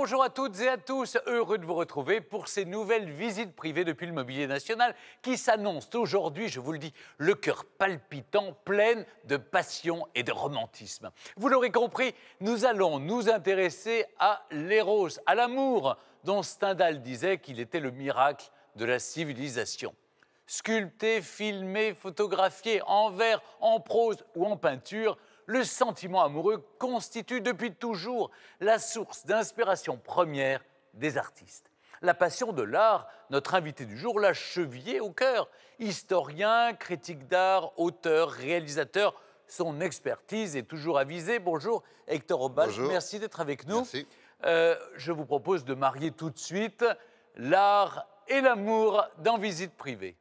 Bonjour à toutes et à tous, heureux de vous retrouver pour ces nouvelles visites privées depuis le Mobilier National qui s'annoncent aujourd'hui, je vous le dis, le cœur palpitant, pleine de passion et de romantisme. Vous l'aurez compris, nous allons nous intéresser à l'éros, à l'amour, dont Stendhal disait qu'il était le miracle de la civilisation. Sculpté, filmé, photographié en vers, en prose ou en peinture, le sentiment amoureux constitue depuis toujours la source d'inspiration première des artistes. La passion de l'art, notre invité du jour l'a chevillé au cœur. Historien, critique d'art, auteur, réalisateur, son expertise est toujours avisée. Bonjour Hector Obal, Bonjour. Merci d'être avec nous. Merci. Je vous propose de marier tout de suite l'art et l'amour dans Visite privée.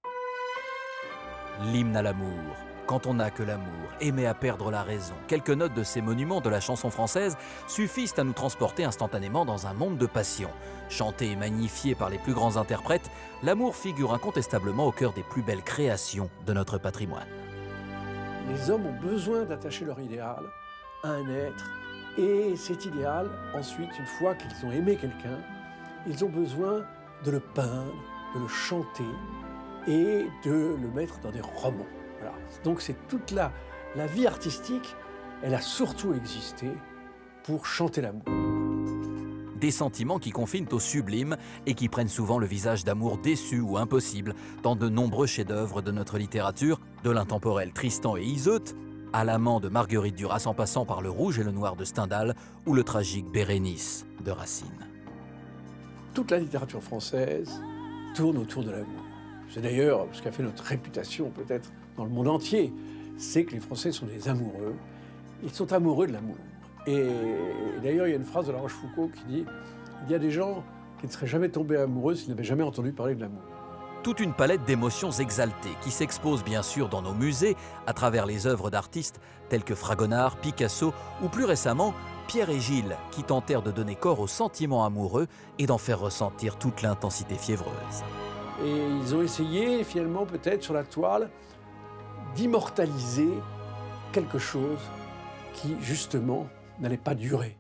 L'hymne à l'amour. Quand on n'a que l'amour, aimer à perdre la raison. Quelques notes de ces monuments de la chanson française suffisent à nous transporter instantanément dans un monde de passion. Chanté et magnifié par les plus grands interprètes, l'amour figure incontestablement au cœur des plus belles créations de notre patrimoine. Les hommes ont besoin d'attacher leur idéal à un être. Et cet idéal, ensuite, une fois qu'ils ont aimé quelqu'un, ils ont besoin de le peindre, de le chanter et de le mettre dans des romans. Voilà. Donc c'est toute la vie artistique, elle a surtout existé pour chanter l'amour. Des sentiments qui confinent au sublime et qui prennent souvent le visage d'amour déçu ou impossible dans de nombreux chefs-d'œuvre de notre littérature, de l'intemporel Tristan et Iseut, à l'amant de Marguerite Duras en passant par Le Rouge et le Noir de Stendhal ou le tragique Bérénice de Racine. Toute la littérature française tourne autour de l'amour. C'est d'ailleurs ce qui a fait notre réputation peut-être dans le monde entier, c'est que les Français sont des amoureux. Ils sont amoureux de l'amour. Et d'ailleurs, il y a une phrase de La Rochefoucauld qui dit « Il y a des gens qui ne seraient jamais tombés amoureux s'ils n'avaient jamais entendu parler de l'amour ». Toute une palette d'émotions exaltées qui s'expose bien sûr dans nos musées à travers les œuvres d'artistes tels que Fragonard, Picasso ou plus récemment Pierre et Gilles qui tentèrent de donner corps aux sentiments amoureux et d'en faire ressentir toute l'intensité fiévreuse. Et ils ont essayé finalement peut-être sur la toile d'immortaliser quelque chose qui justement n'allait pas durer.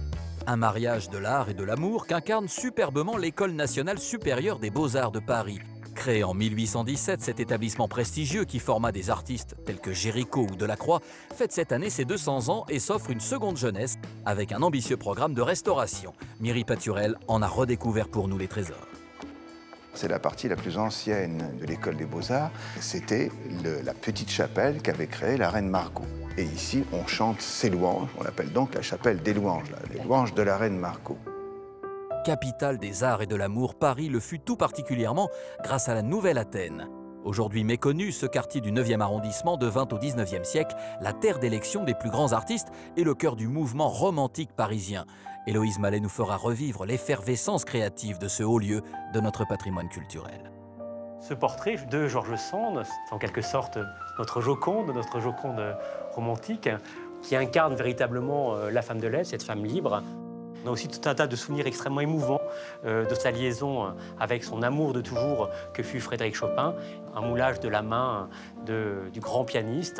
Un mariage de l'art et de l'amour qu'incarne superbement l'École nationale supérieure des beaux-arts de Paris. Créé en 1817, cet établissement prestigieux qui forma des artistes tels que Géricault ou Delacroix fête cette année ses 200 ans et s'offre une seconde jeunesse avec un ambitieux programme de restauration. Mireille Paturel en a redécouvert pour nous les trésors. C'est la partie la plus ancienne de l'école des Beaux-Arts. C'était la petite chapelle qu'avait créée la reine Margot. Et ici, on chante ses louanges. On l'appelle donc la chapelle des louanges, les louanges de la reine Margot. Capitale des arts et de l'amour, Paris le fut tout particulièrement grâce à la Nouvelle Athènes. Aujourd'hui méconnu, ce quartier du 9e arrondissement devint au 19e siècle la terre d'élection des plus grands artistes et le cœur du mouvement romantique parisien. Héloïse Mallet nous fera revivre l'effervescence créative de ce haut lieu de notre patrimoine culturel. Ce portrait de George Sand, c'est en quelque sorte notre Joconde romantique, qui incarne véritablement la femme de lettres, cette femme libre. On a aussi tout un tas de souvenirs extrêmement émouvants de sa liaison avec son amour de toujours que fut Frédéric Chopin, un moulage de la main du grand pianiste.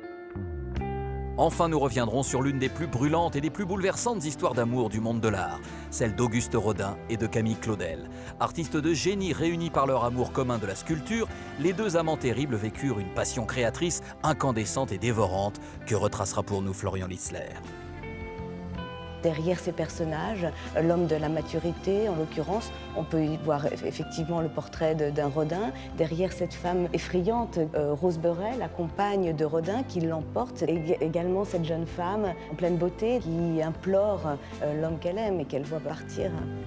Enfin, nous reviendrons sur l'une des plus brûlantes et des plus bouleversantes histoires d'amour du monde de l'art, celle d'Auguste Rodin et de Camille Claudel. Artistes de génie réunis par leur amour commun de la sculpture, les deux amants terribles vécurent une passion créatrice, incandescente et dévorante, que retracera pour nous Florian Litzler. Derrière ces personnages, l'homme de la maturité, en l'occurrence, on peut y voir effectivement le portrait d'un Rodin. Derrière cette femme effrayante, Rose Beurel, la compagne de Rodin, qui l'emporte. Et également cette jeune femme en pleine beauté qui implore l'homme qu'elle aime et qu'elle voit partir.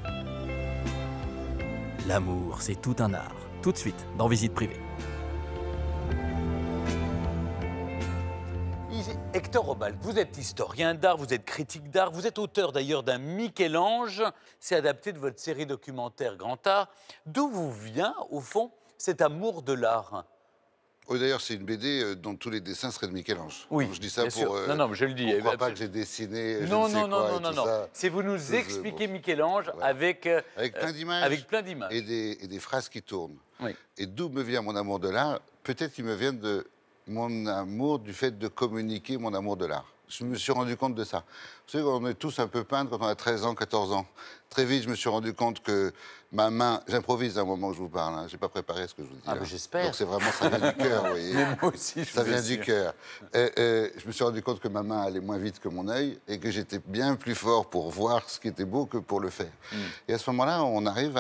L'amour, c'est tout un art. Tout de suite, dans Visite privée. Hector Obal, vous êtes historien d'art, vous êtes critique d'art, vous êtes auteur d'ailleurs d'un Michel-Ange, c'est adapté de votre série documentaire Grand Art. D'où vous vient, au fond, cet amour de l'art? Oh, d'ailleurs, c'est une BD dont tous les dessins seraient de Michel-Ange. Oui, donc, je dis ça bien sûr. pour... Non, je le dis. On ne croit pas que j'ai dessiné Non, je ne sais quoi et non. tout ça. C'est vous nous expliquez bon. Michel-Ange Voilà. avec plein d'images. Avec plein d'images. Et des phrases qui tournent. Oui. Et d'où me vient mon amour de l'art? Peut-être qu'il me vient de mon amour du fait de communiquer mon amour de l'art. je me suis rendu compte de ça. Vous savez, on est tous un peu peintres quand on a 13 ans, 14 ans. Très vite, je me suis rendu compte que ma main... J'improvise à un moment où je vous parle, hein. Je n'ai pas préparé ce que je vous dis. Ah, ben j'espère. Donc c'est vraiment, ça vient du cœur, vous voyez. Mais moi aussi, ça vient du cœur. Je me suis rendu compte que ma main allait moins vite que mon œil et que j'étais bien plus fort pour voir ce qui était beau que pour le faire. Et à ce moment-là, on arrive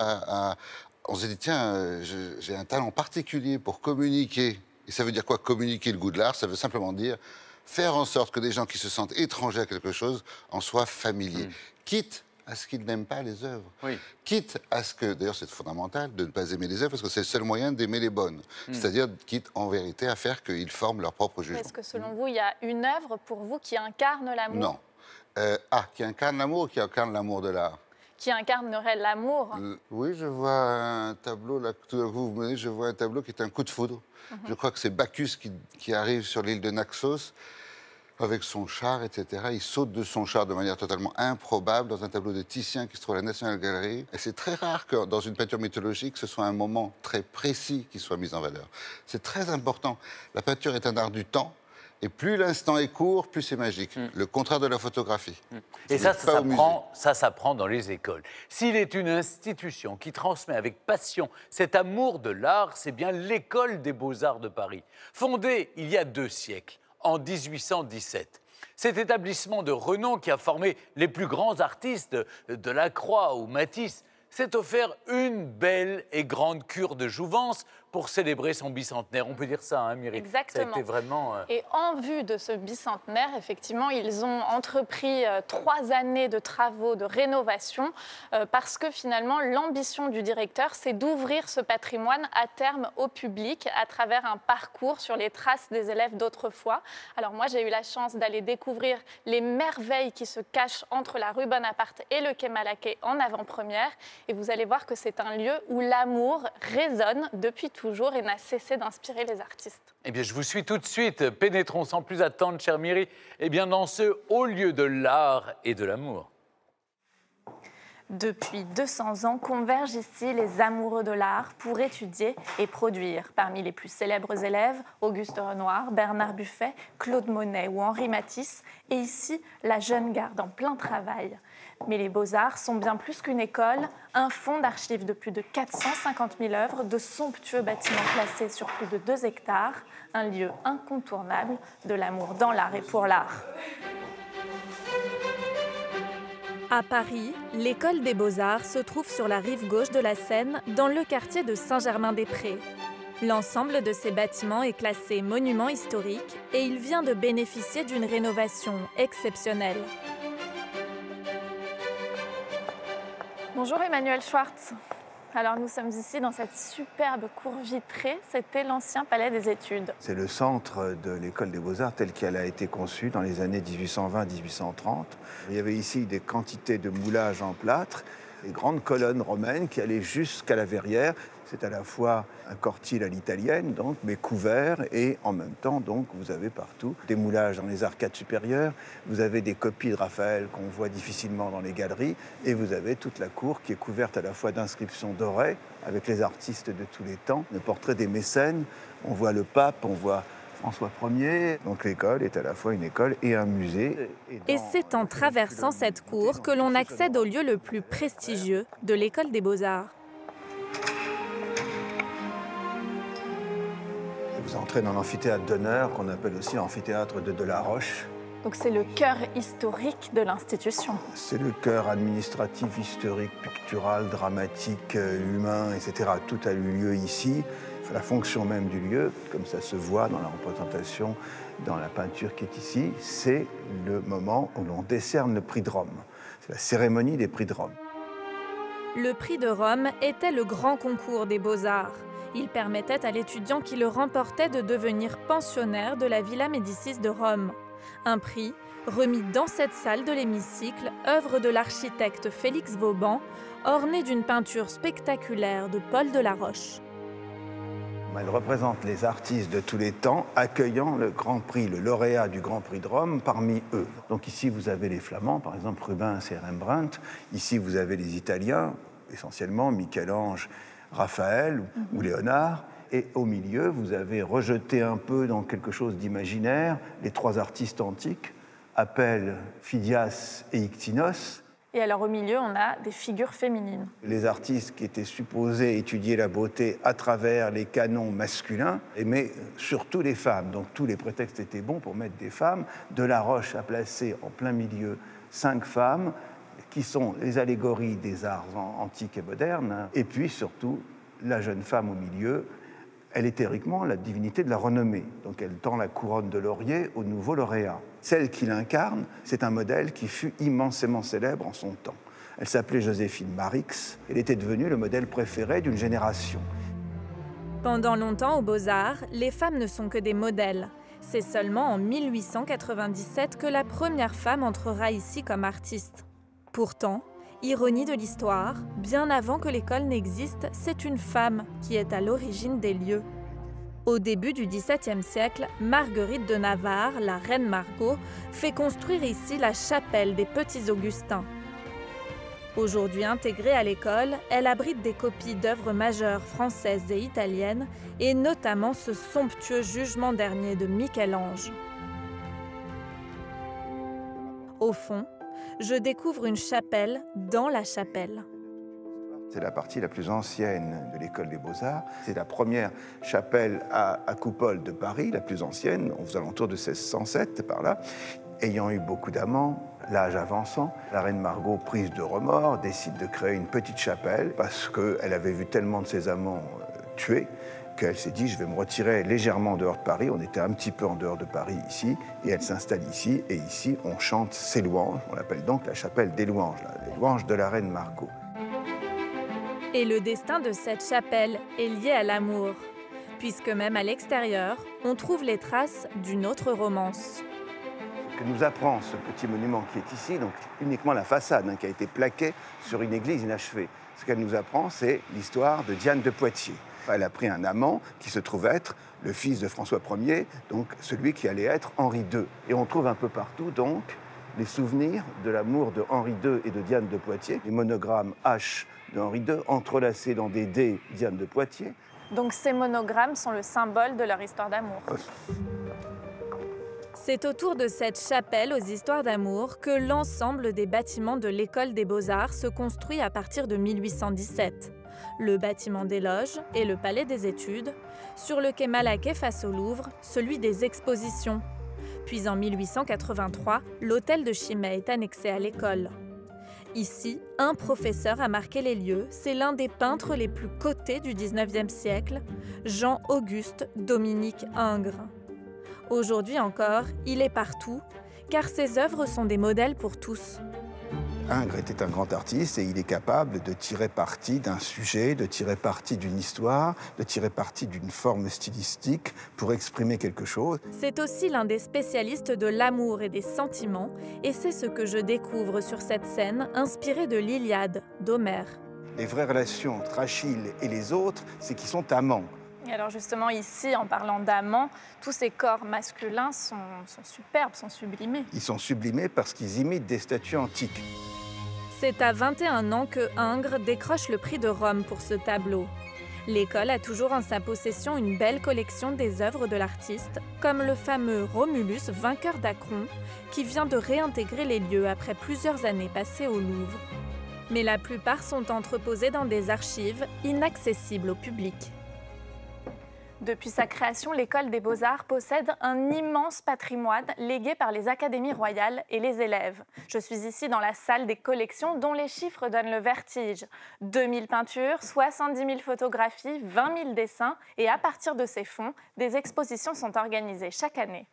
on s'est dit, tiens, j'ai un talent particulier pour communiquer. Et ça veut dire quoi, communiquer le goût de l'art? Ça veut simplement dire faire en sorte que des gens qui se sentent étrangers à quelque chose en soient familiers. Quitte à ce qu'ils n'aiment pas les œuvres. Oui. Quitte à ce que, d'ailleurs c'est fondamental de ne pas aimer les œuvres parce que c'est le seul moyen d'aimer les bonnes. C'est-à-dire, quitte en vérité à faire qu'ils forment leur propre jugement. Est-ce que selon vous, il y a une œuvre pour vous qui incarne l'amour? Non. Qui incarne l'amour ou qui incarne l'amour de l'art? Qui incarnerait l'amour? Oui, je vois un tableau, là, tout d'un coup, vous me dites, je vois un tableau qui est un coup de foudre. Je crois que c'est Bacchus qui arrive sur l'île de Naxos avec son char, etc. Il saute de son char de manière totalement improbable dans un tableau de Titien qui se trouve à la National Gallery. Et c'est très rare que dans une peinture mythologique, ce soit un moment très précis qui soit mis en valeur. C'est très important. La peinture est un art du temps. Et plus l'instant est court, plus c'est magique. Le contraire de la photographie. Et ça s'apprend dans les écoles. S'il est une institution qui transmet avec passion cet amour de l'art, c'est bien l'École des Beaux-Arts de Paris, fondée il y a 2 siècles, en 1817. Cet établissement de renom qui a formé les plus grands artistes de Delacroix ou Matisse s'est offert une belle et grande cure de jouvence pour célébrer son bicentenaire. On peut dire ça, hein, Myriam? Exactement. Ça a été vraiment... Et en vue de ce bicentenaire, effectivement, ils ont entrepris 3 années de travaux de rénovation parce que finalement, l'ambition du directeur, c'est d'ouvrir ce patrimoine à terme au public à travers un parcours sur les traces des élèves d'autrefois. Alors moi, j'ai eu la chance d'aller découvrir les merveilles qui se cachent entre la rue Bonaparte et le quai Malaquais en avant-première. Et vous allez voir que c'est un lieu où l'amour résonne depuis toujours et n'a cessé d'inspirer les artistes. Eh bien, je vous suis tout de suite. Pénétrons sans plus attendre, chère Myriam, dans ce haut lieu de l'art et de l'amour. Depuis 200 ans, convergent ici les amoureux de l'art pour étudier et produire. Parmi les plus célèbres élèves, Auguste Renoir, Bernard Buffet, Claude Monet ou Henri Matisse. Et ici, la jeune garde en plein travail. Mais les Beaux-Arts sont bien plus qu'une école, un fonds d'archives de plus de 450 000 œuvres, de somptueux bâtiments classés sur plus de 2 hectares, un lieu incontournable de l'amour dans l'art et pour l'art. À Paris, l'École des Beaux-Arts se trouve sur la rive gauche de la Seine, dans le quartier de Saint-Germain-des-Prés. L'ensemble de ces bâtiments est classé monument historique et il vient de bénéficier d'une rénovation exceptionnelle. Bonjour Emmanuel Schwartz. Alors nous sommes ici dans cette superbe cour vitrée. C'était l'ancien palais des études. C'est le centre de l'École des Beaux-Arts telle qu'elle a été conçue dans les années 1820-1830. Il y avait ici des quantités de moulages en plâtre, des grandes colonnes romaines qui allaient jusqu'à la verrière. C'est à la fois un cortile à l'italienne, donc, mais couvert, et en même temps, donc, vous avez partout des moulages dans les arcades supérieures, vous avez des copies de Raphaël qu'on voit difficilement dans les galeries, et vous avez toute la cour qui est couverte à la fois d'inscriptions dorées, avec les artistes de tous les temps, le portrait des mécènes, on voit le pape, on voit François Ier. Donc l'école est à la fois une école et un musée. Et c'est en traversant cette cour que l'on accède au lieu le plus prestigieux de l'École des Beaux-Arts. Vous entrez dans l'amphithéâtre d'honneur, qu'on appelle aussi l'amphithéâtre de Delaroche. Donc c'est le cœur historique de l'institution. C'est le cœur administratif, historique, pictural, dramatique, humain, etc. Tout a eu lieu ici. La fonction même du lieu, comme ça se voit dans la représentation, dans la peinture qui est ici, c'est le moment où l'on décerne le prix de Rome. C'est la cérémonie des prix de Rome. Le prix de Rome était le grand concours des Beaux-Arts. Il permettait à l'étudiant qui le remportait de devenir pensionnaire de la Villa Médicis de Rome. Un prix remis dans cette salle de l'hémicycle, œuvre de l'architecte Félix Vauban, ornée d'une peinture spectaculaire de Paul Delaroche. Elle représente les artistes de tous les temps accueillant le Grand Prix, le lauréat du Grand Prix de Rome parmi eux. Donc ici, vous avez les Flamands, par exemple Rubens et Rembrandt. Ici, vous avez les Italiens, essentiellement Michel-Ange, Raphaël ou Léonard. Et au milieu, vous avez rejeté un peu dans quelque chose d'imaginaire les 3 artistes antiques, appelle Phidias et Iktinos. Et alors au milieu, on a des figures féminines. Les artistes qui étaient supposés étudier la beauté à travers les canons masculins, mais surtout les femmes. Donc tous les prétextes étaient bons pour mettre des femmes. Delaroche a placé en plein milieu 5 femmes, qui sont les allégories des arts antiques et modernes, et puis surtout la jeune femme au milieu. Elle est théoriquement la divinité de la renommée, donc elle tend la couronne de laurier au nouveau lauréat. Celle qui l'incarne, c'est un modèle qui fut immensément célèbre en son temps. Elle s'appelait Joséphine Marix, elle était devenue le modèle préféré d'une génération. Pendant longtemps, aux Beaux-Arts, les femmes ne sont que des modèles. C'est seulement en 1897 que la première femme entrera ici comme artiste. Pourtant, ironie de l'histoire, bien avant que l'école n'existe, c'est une femme qui est à l'origine des lieux. Au début du XVIIe siècle, Marguerite de Navarre, la reine Margot, fait construire ici la chapelle des Petits Augustins. Aujourd'hui intégrée à l'école, elle abrite des copies d'œuvres majeures françaises et italiennes, et notamment ce somptueux Jugement dernier de Michel-Ange. Au fond, je découvre une chapelle dans la chapelle. C'est la partie la plus ancienne de l'école des Beaux-Arts. C'est la première chapelle à coupole de Paris, la plus ancienne, aux alentours de 1607, par là. Ayant eu beaucoup d'amants, l'âge avançant, la reine Margot, prise de remords, décide de créer une petite chapelle parce qu'elle avait vu tellement de ses amants tués qu'elle s'est dit, je vais me retirer légèrement en dehors de Paris. On était un petit peu en dehors de Paris ici, et elle s'installe ici. Et ici, on chante ses louanges. On l'appelle donc la chapelle des louanges, les louanges de la reine Margot. Et le destin de cette chapelle est lié à l'amour, puisque même à l'extérieur, on trouve les traces d'une autre romance. Ce que nous apprend ce petit monument qui est ici, donc uniquement la façade, qui a été plaquée sur une église inachevée. Ce qu'elle nous apprend, c'est l'histoire de Diane de Poitiers. Elle a pris un amant qui se trouve être le fils de François Ier, donc celui qui allait être Henri II. Et on trouve un peu partout, donc, les souvenirs de l'amour de Henri II et de Diane de Poitiers, les monogrammes H de Henri II entrelacés dans des D Diane de Poitiers. Donc ces monogrammes sont le symbole de leur histoire d'amour. C'est autour de cette chapelle aux histoires d'amour que l'ensemble des bâtiments de l'école des Beaux-Arts se construit à partir de 1817. Le bâtiment des loges et le palais des études, sur le quai Malaquais face au Louvre, celui des expositions. Puis en 1883, l'hôtel de Chimay est annexé à l'école. Ici, un professeur a marqué les lieux, c'est l'un des peintres les plus cotés du XIXe siècle, Jean-Auguste Dominique Ingres. Aujourd'hui encore, il est partout, car ses œuvres sont des modèles pour tous. Ingres était un grand artiste et il est capable de tirer parti d'un sujet, de tirer parti d'une histoire, de tirer parti d'une forme stylistique pour exprimer quelque chose. C'est aussi l'un des spécialistes de l'amour et des sentiments, et c'est ce que je découvre sur cette scène inspirée de l'Iliade d'Homère. Les vraies relations entre Achille et les autres, c'est qu'ils sont amants. Et alors justement ici, en parlant d'amants, tous ces corps masculins sont superbes, sont sublimés. Ils sont sublimés parce qu'ils imitent des statues antiques. C'est à 21 ans que Ingres décroche le prix de Rome pour ce tableau. L'école a toujours en sa possession une belle collection des œuvres de l'artiste, comme le fameux Romulus, vainqueur d'Acron, qui vient de réintégrer les lieux après plusieurs années passées au Louvre. Mais la plupart sont entreposés dans des archives inaccessibles au public. Depuis sa création, l'École des Beaux-Arts possède un immense patrimoine légué par les académies royales et les élèves. Je suis ici dans la salle des collections dont les chiffres donnent le vertige. 2000 peintures, 70 000 photographies, 20 000 dessins et à partir de ces fonds, des expositions sont organisées chaque année.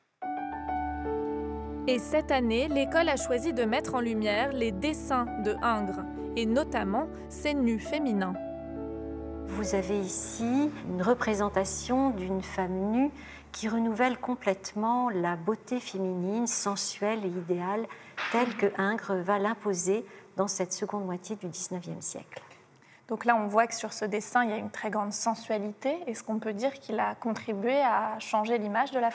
Et cette année, l'école a choisi de mettre en lumière les dessins de Ingres et notamment ses nus féminins. Vous avez ici une représentation d'une femme nue qui renouvelle complètement la beauté féminine, sensuelle et idéale, telle que Ingres va l'imposer dans cette seconde moitié du XIXe siècle. Donc là, on voit que sur ce dessin, il y a une très grande sensualité. Est-ce qu'on peut dire qu'il a contribué à changer l'image de la femme ?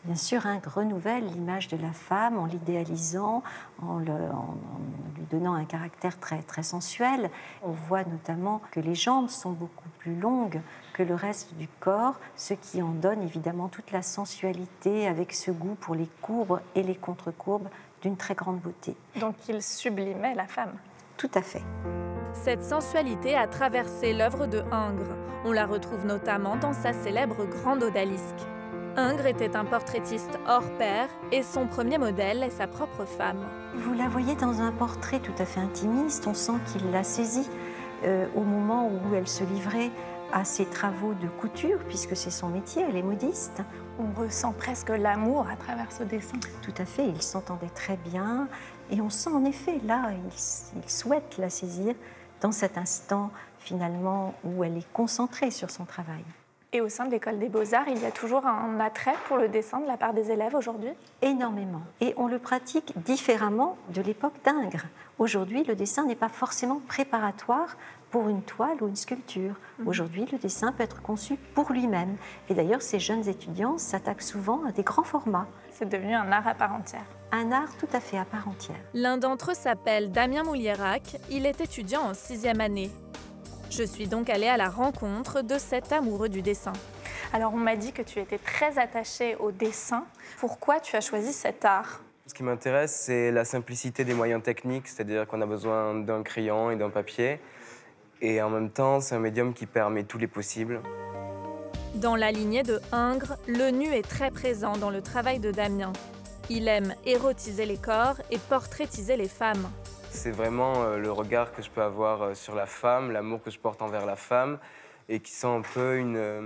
Bien sûr, Ingres renouvelle l'image de la femme en l'idéalisant, en lui donnant un caractère très, très sensuel. On voit notamment que les jambes sont beaucoup plus longues que le reste du corps, ce qui en donne évidemment toute la sensualité avec ce goût pour les courbes et les contre-courbes d'une très grande beauté. Donc il sublimait la femme. Tout à fait. Cette sensualité a traversé l'œuvre de Ingres. On la retrouve notamment dans sa célèbre Grande Odalisque. Ingres était un portraitiste hors pair et son premier modèle est sa propre femme. Vous la voyez dans un portrait tout à fait intimiste, on sent qu'il l'a saisie au moment où elle se livrait à ses travaux de couture, puisque c'est son métier, elle est modiste. On ressent presque l'amour à travers ce dessin. Tout à fait, ils s'entendaient très bien et on sent en effet, là, il souhaite la saisir dans cet instant finalement où elle est concentrée sur son travail. Et au sein de l'École des Beaux-Arts, il y a toujours un attrait pour le dessin de la part des élèves aujourd'hui? Énormément. Et on le pratique différemment de l'époque d'Ingres. Aujourd'hui, le dessin n'est pas forcément préparatoire pour une toile ou une sculpture. Aujourd'hui, le dessin peut être conçu pour lui-même. Et d'ailleurs, ces jeunes étudiants s'attaquent souvent à des grands formats. C'est devenu un art à part entière. Un art tout à fait à part entière. L'un d'entre eux s'appelle Damien Moulierac. Il est étudiant en 6e année. Je suis donc allée à la rencontre de cet amoureux du dessin. Alors on m'a dit que tu étais très attachée au dessin. Pourquoi tu as choisi cet art? Ce qui m'intéresse, c'est la simplicité des moyens techniques, c'est-à-dire qu'on a besoin d'un crayon et d'un papier. Et en même temps, c'est un médium qui permet tous les possibles. Dans la lignée de Ingres, le nu est très présent dans le travail de Damien. Il aime érotiser les corps et portraitiser les femmes. C'est vraiment le regard que je peux avoir sur la femme, l'amour que je porte envers la femme, et qui sent un peu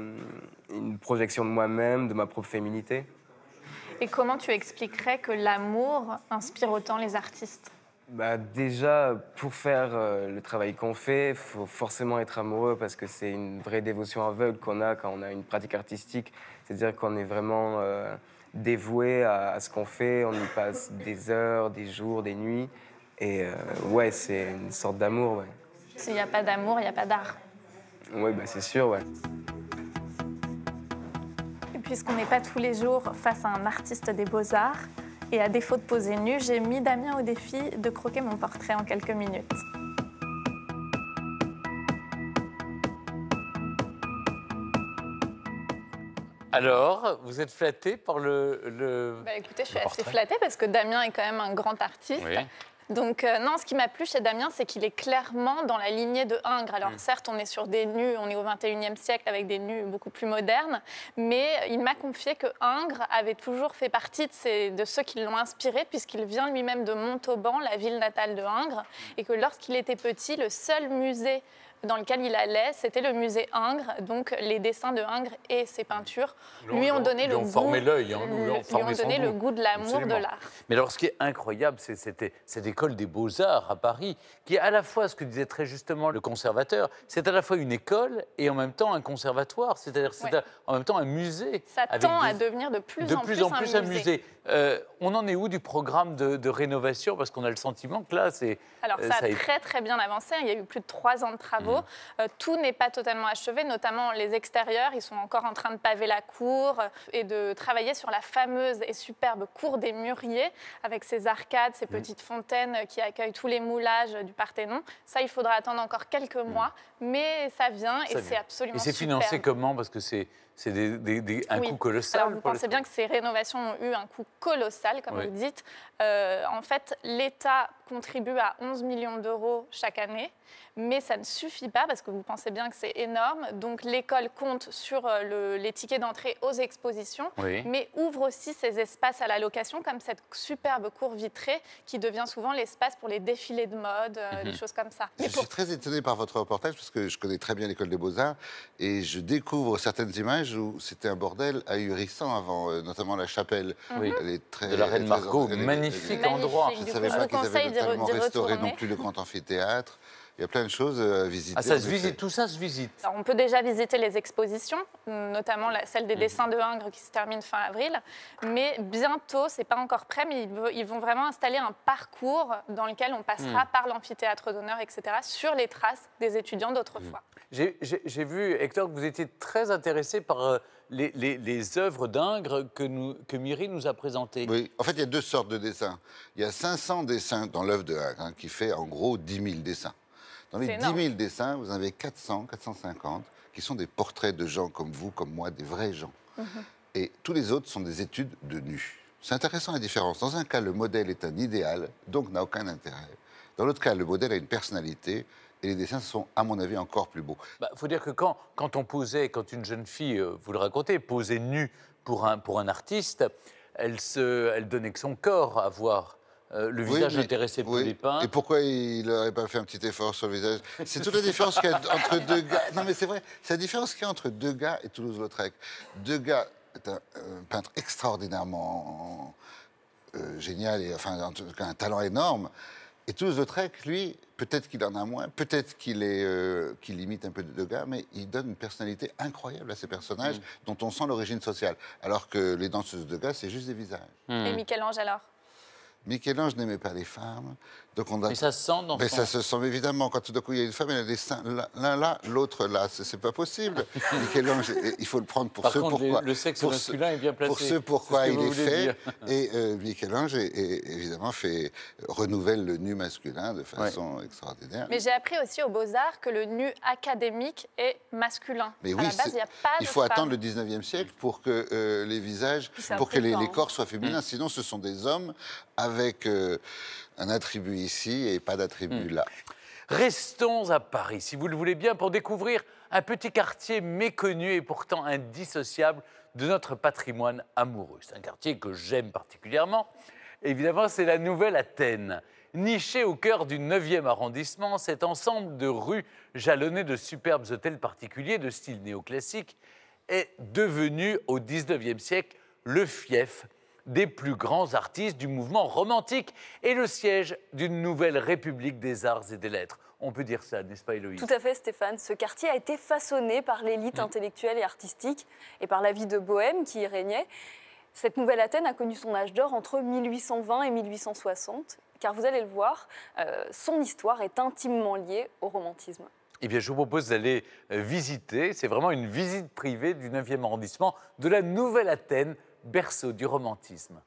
une projection de moi-même, de ma propre féminité. Et comment tu expliquerais que l'amour inspire autant les artistes? Déjà, pour faire le travail qu'on fait, il faut forcément être amoureux parce que c'est une vraie dévotion aveugle qu'on a quand on a une pratique artistique. C'est-à-dire qu'on est vraiment dévoué à ce qu'on fait, on y passe des heures, des jours, des nuits. Et ouais, c'est une sorte d'amour, ouais. S'il n'y a pas d'amour, il n'y a pas d'art. Oui, c'est sûr, ouais. Et puisqu'on n'est pas tous les jours face à un artiste des Beaux-Arts, et à défaut de poser nu, j'ai mis Damien au défi de croquer mon portrait en quelques minutes. Alors, vous êtes flatté par le Écoutez, je suis portrait. assez flattée parce que Damien est quand même un grand artiste. Oui. Donc non, ce qui m'a plu chez Damien, c'est qu'il est clairement dans la lignée de Ingres. Alors certes, on est sur des nus, on est au XXIe siècle avec des nus beaucoup plus modernes, mais il m'a confié que Ingres avait toujours fait partie de ceux qui l'ont inspiré, puisqu'il vient lui-même de Montauban, la ville natale de Ingres, et que lorsqu'il était petit, le seul musée dans lequel il allait, c'était le musée Ingres. Donc les dessins de Ingres et ses peintures lui ont donné le goût de l'amour de l'art. Mais alors, ce qui est incroyable, c'est cette école des Beaux-Arts à Paris, qui est à la fois, ce que disait très justement le conservateur, c'est à la fois une école et en même temps un conservatoire, c'est-à-dire en même temps un musée. Ça tend à devenir de plus en plus un musée. On en est où du programme de rénovation? Parce qu'on a le sentiment que là, c'est... Alors, ça a très, très bien avancé. Il y a eu plus de 3 ans de travaux. Tout n'est pas totalement achevé, notamment les extérieurs. Ils sont encore en train de paver la cour et de travailler sur la fameuse et superbe cour des Mûriers, avec ses arcades, ses petites fontaines qui accueillent tous les moulages du Parthénon. Ça, il faudra attendre encore quelques mois, mais ça vient et c'est absolument superbe. Et c'est financé comment? Parce que c'est un coût colossal. Alors, vous pensez bien que ces rénovations ont eu un coût colossal, comme vous dites. En fait, l'État contribue à 11 millions d'euros chaque année, mais ça ne suffit pas parce que vous pensez bien que c'est énorme. Donc, l'école compte sur les tickets d'entrée aux expositions, mais ouvre aussi ses espaces à la location, comme cette superbe cour vitrée qui devient souvent l'espace pour les défilés de mode, des choses comme ça. Je suis très étonné par votre reportage parce que je connais très bien l'école des Beaux-Arts et je découvre certaines images où c'était un bordel ahurissant avant, notamment la chapelle. Elle est très, de la Reine Margot, magnifique endroit. Je ne savais pas qu'ils avaient totalement restauré non plus le grand amphithéâtre. Il y a plein de choses à visiter. Ah, ça se visite, tout ça se visite. Alors, on peut déjà visiter les expositions, notamment celle des dessins de Ingres qui se termine fin avril. Mais bientôt, c'est pas encore prêt, mais ils vont vraiment installer un parcours dans lequel on passera par l'amphithéâtre d'honneur, etc., sur les traces des étudiants d'autrefois. J'ai vu, Hector, que vous étiez très intéressé par les œuvres d'Ingres que Myri nous a présentées. Oui, en fait, il y a deux sortes de dessins. Il y a 500 dessins dans l'œuvre de Ingres, hein, qui fait en gros 10 000 dessins. Dans les 10 000 dessins, vous en avez 400, 450, qui sont des portraits de gens comme vous, comme moi, des vrais gens. Et tous les autres sont des études de nus. C'est intéressant la différence. Dans un cas, le modèle est un idéal, donc n'a aucun intérêt. Dans l'autre cas, le modèle a une personnalité, et les dessins sont, à mon avis, encore plus beaux. Il faut dire que quand on posait, quand une jeune fille, vous le racontez, posait nue pour un artiste, elle donnait que son corps à voir. Le visage n'intéressait plus les peintres. Et pourquoi il n'aurait pas fait un petit effort sur le visage? C'est toute la différence qu'il y a entre deux gars. Non, mais c'est vrai, c'est la différence qu'il y a entre deux gars et Toulouse-Lautrec. Deux gars est un peintre extraordinairement génial, et enfin, en tout cas, un talent énorme. Et Toulouse-Lautrec, lui, peut-être qu'il en a moins, peut-être qu'il imite un peu de Degas, mais il donne une personnalité incroyable à ces personnages dont on sent l'origine sociale. Alors que les danseuses de Degas, c'est juste des visages. Et Michel-Ange, alors? Michel-Ange n'aimait pas les femmes. Donc on a... Mais ça se sent dans Mais ça se sent évidemment. Quand tout d'un coup il y a une femme, elle a des seins l'un là, l'autre là. C'est pas possible. Michel-Ange, il faut le prendre pour ce pourquoi. Le sexe masculin est bien placé. Pour ce pourquoi il est fait. Dire. Et Michel-Ange, évidemment, renouvelle le nu masculin de façon extraordinaire. Mais j'ai appris aussi aux Beaux-Arts que le nu académique est masculin. Mais oui, il faut attendre le 19e siècle pour que les visages, pour que les corps soient féminins. Sinon, ce sont des hommes avec un attribut ici et pas d'attribut là. Restons à Paris, si vous le voulez bien, pour découvrir un petit quartier méconnu et pourtant indissociable de notre patrimoine amoureux. C'est un quartier que j'aime particulièrement. Évidemment, c'est la Nouvelle Athènes. Niché au cœur du 9e arrondissement, cet ensemble de rues jalonnées de superbes hôtels particuliers de style néoclassique est devenu, au 19e siècle, le fief des plus grands artistes du mouvement romantique et le siège d'une nouvelle république des arts et des lettres. On peut dire ça, n'est-ce pas, Héloïse? Tout à fait, Stéphane. Ce quartier a été façonné par l'élite intellectuelle et artistique et par la vie de bohème qui y régnait. Cette nouvelle Athènes a connu son âge d'or entre 1820 et 1860, car vous allez le voir, son histoire est intimement liée au romantisme. Eh bien, je vous propose d'aller visiter, c'est vraiment une visite privée du 9e arrondissement de la Nouvelle Athènes, berceau du romantisme.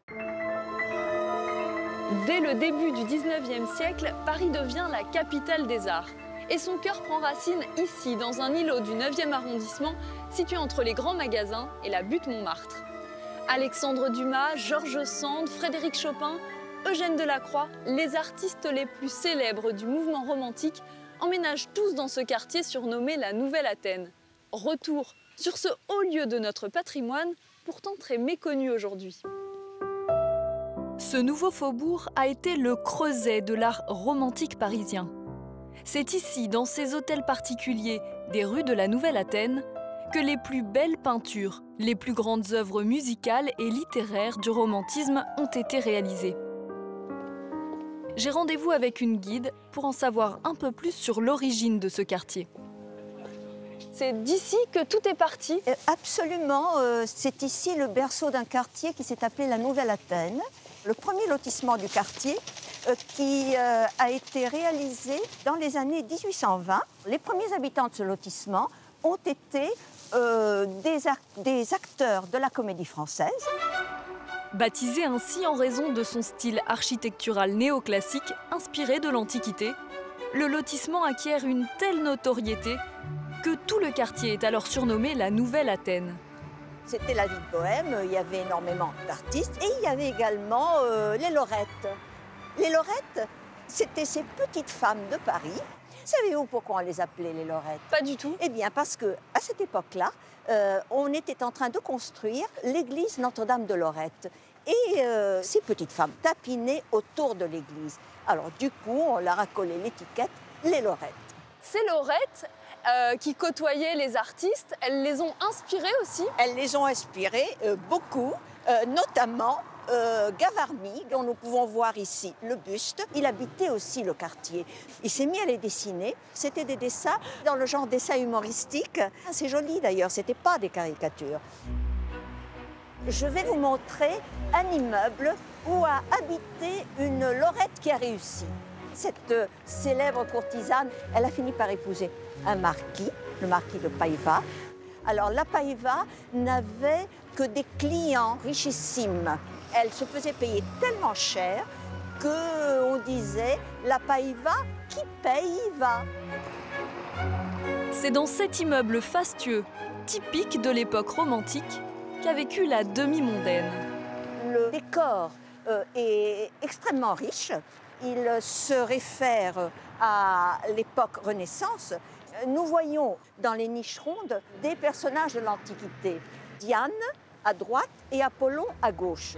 Dès le début du 19e siècle, Paris devient la capitale des arts. Et son cœur prend racine ici, dans un îlot du 9e arrondissement, situé entre les grands magasins et la butte Montmartre. Alexandre Dumas, Georges Sand, Frédéric Chopin, Eugène Delacroix, les artistes les plus célèbres du mouvement romantique, emménagent tous dans ce quartier surnommé la Nouvelle Athènes. Retour sur ce haut lieu de notre patrimoine, pourtant très méconnu aujourd'hui. Ce nouveau faubourg a été le creuset de l'art romantique parisien. C'est ici, dans ces hôtels particuliers des rues de la Nouvelle Athènes, que les plus belles peintures, les plus grandes œuvres musicales et littéraires du romantisme ont été réalisées. J'ai rendez-vous avec une guide pour en savoir un peu plus sur l'origine de ce quartier. C'est d'ici que tout est parti? Absolument, c'est ici le berceau d'un quartier qui s'est appelé la Nouvelle Athènes. Le premier lotissement du quartier qui a été réalisé dans les années 1820. Les premiers habitants de ce lotissement ont été des acteurs de la Comédie Française. Baptisé ainsi en raison de son style architectural néoclassique inspiré de l'Antiquité, le lotissement acquiert une telle notoriété que tout le quartier est alors surnommé la Nouvelle Athènes. C'était la vie de bohème, il y avait énormément d'artistes et il y avait également les Lorettes. Les Lorettes, c'était ces petites femmes de Paris. Savez-vous pourquoi on les appelait les Lorettes? Pas du tout. Eh bien parce qu'à cette époque-là, on était en train de construire l'église Notre-Dame de Lorette. Et ces petites femmes tapinaient autour de l'église. Alors du coup, on leur a collé l'étiquette les Lorettes. Ces Lorettes qui côtoyaient les artistes, elles les ont inspirés aussi? Elles les ont inspirés beaucoup, notamment Gavarni, dont nous pouvons voir ici le buste, il habitait aussi le quartier. Il s'est mis à les dessiner. C'était des dessins dans le genre dessin humoristique. C'est joli d'ailleurs, ce n'était pas des caricatures. Je vais vous montrer un immeuble où a habité une Lorette qui a réussi. Cette célèbre courtisane, elle a fini par épouser un marquis, le marquis de Paiva. Alors la Paiva n'avait que des clients richissimes. Elle se faisait payer tellement cher qu'on disait « la Paiva qui paye va ». C'est dans cet immeuble fastueux, typique de l'époque romantique, qu'a vécu la demi-mondaine. Le décor est extrêmement riche. Il se réfère à l'époque Renaissance. Nous voyons dans les niches rondes des personnages de l'Antiquité. Diane à droite et Apollon à gauche.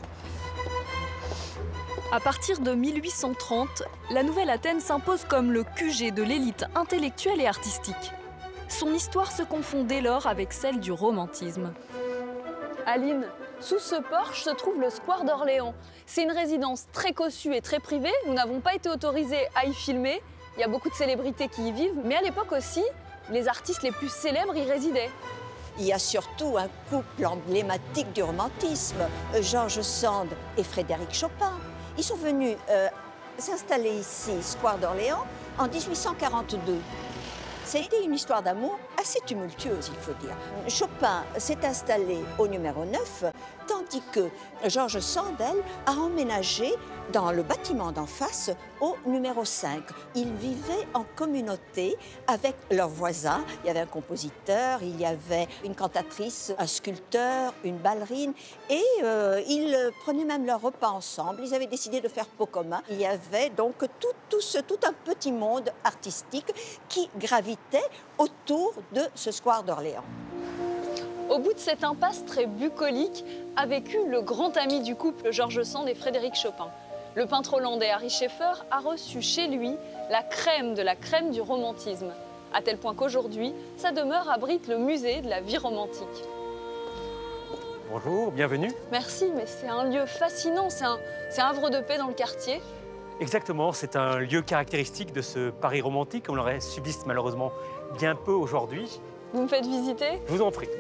À partir de 1830, la Nouvelle Athènes s'impose comme le QG de l'élite intellectuelle et artistique. Son histoire se confond dès lors avec celle du romantisme. Aline, sous ce porche se trouve le square d'Orléans. C'est une résidence très cossue et très privée. Nous n'avons pas été autorisés à y filmer. Il y a beaucoup de célébrités qui y vivent. Mais à l'époque aussi, les artistes les plus célèbres y résidaient. Il y a surtout un couple emblématique du romantisme, George Sand et Frédéric Chopin. Ils sont venus s'installer ici, square d'Orléans, en 1842. C'était une histoire d'amour assez tumultueuse, il faut dire. Chopin s'est installé au numéro 9, tandis que George Sand a emménagé dans le bâtiment d'en face au numéro 5. Ils vivaient en communauté avec leurs voisins. Il y avait un compositeur, il y avait une cantatrice, un sculpteur, une ballerine, et ils prenaient même leur repas ensemble. Ils avaient décidé de faire pot commun. Il y avait donc tout un petit monde artistique qui gravitait autour de ce square d'Orléans. Au bout de cette impasse très bucolique a vécu le grand ami du couple George Sand et Frédéric Chopin. Le peintre hollandais Ary Scheffer a reçu chez lui la crème de la crème du romantisme, à tel point qu'aujourd'hui, sa demeure abrite le musée de la vie romantique. Bonjour, bienvenue. Merci, mais c'est un lieu fascinant, c'est un havre de paix dans le quartier. Exactement, c'est un lieu caractéristique de ce Paris romantique, on l'aurait subsiste malheureusement bien peu aujourd'hui. Vous me faites visiter? Je vous en prie.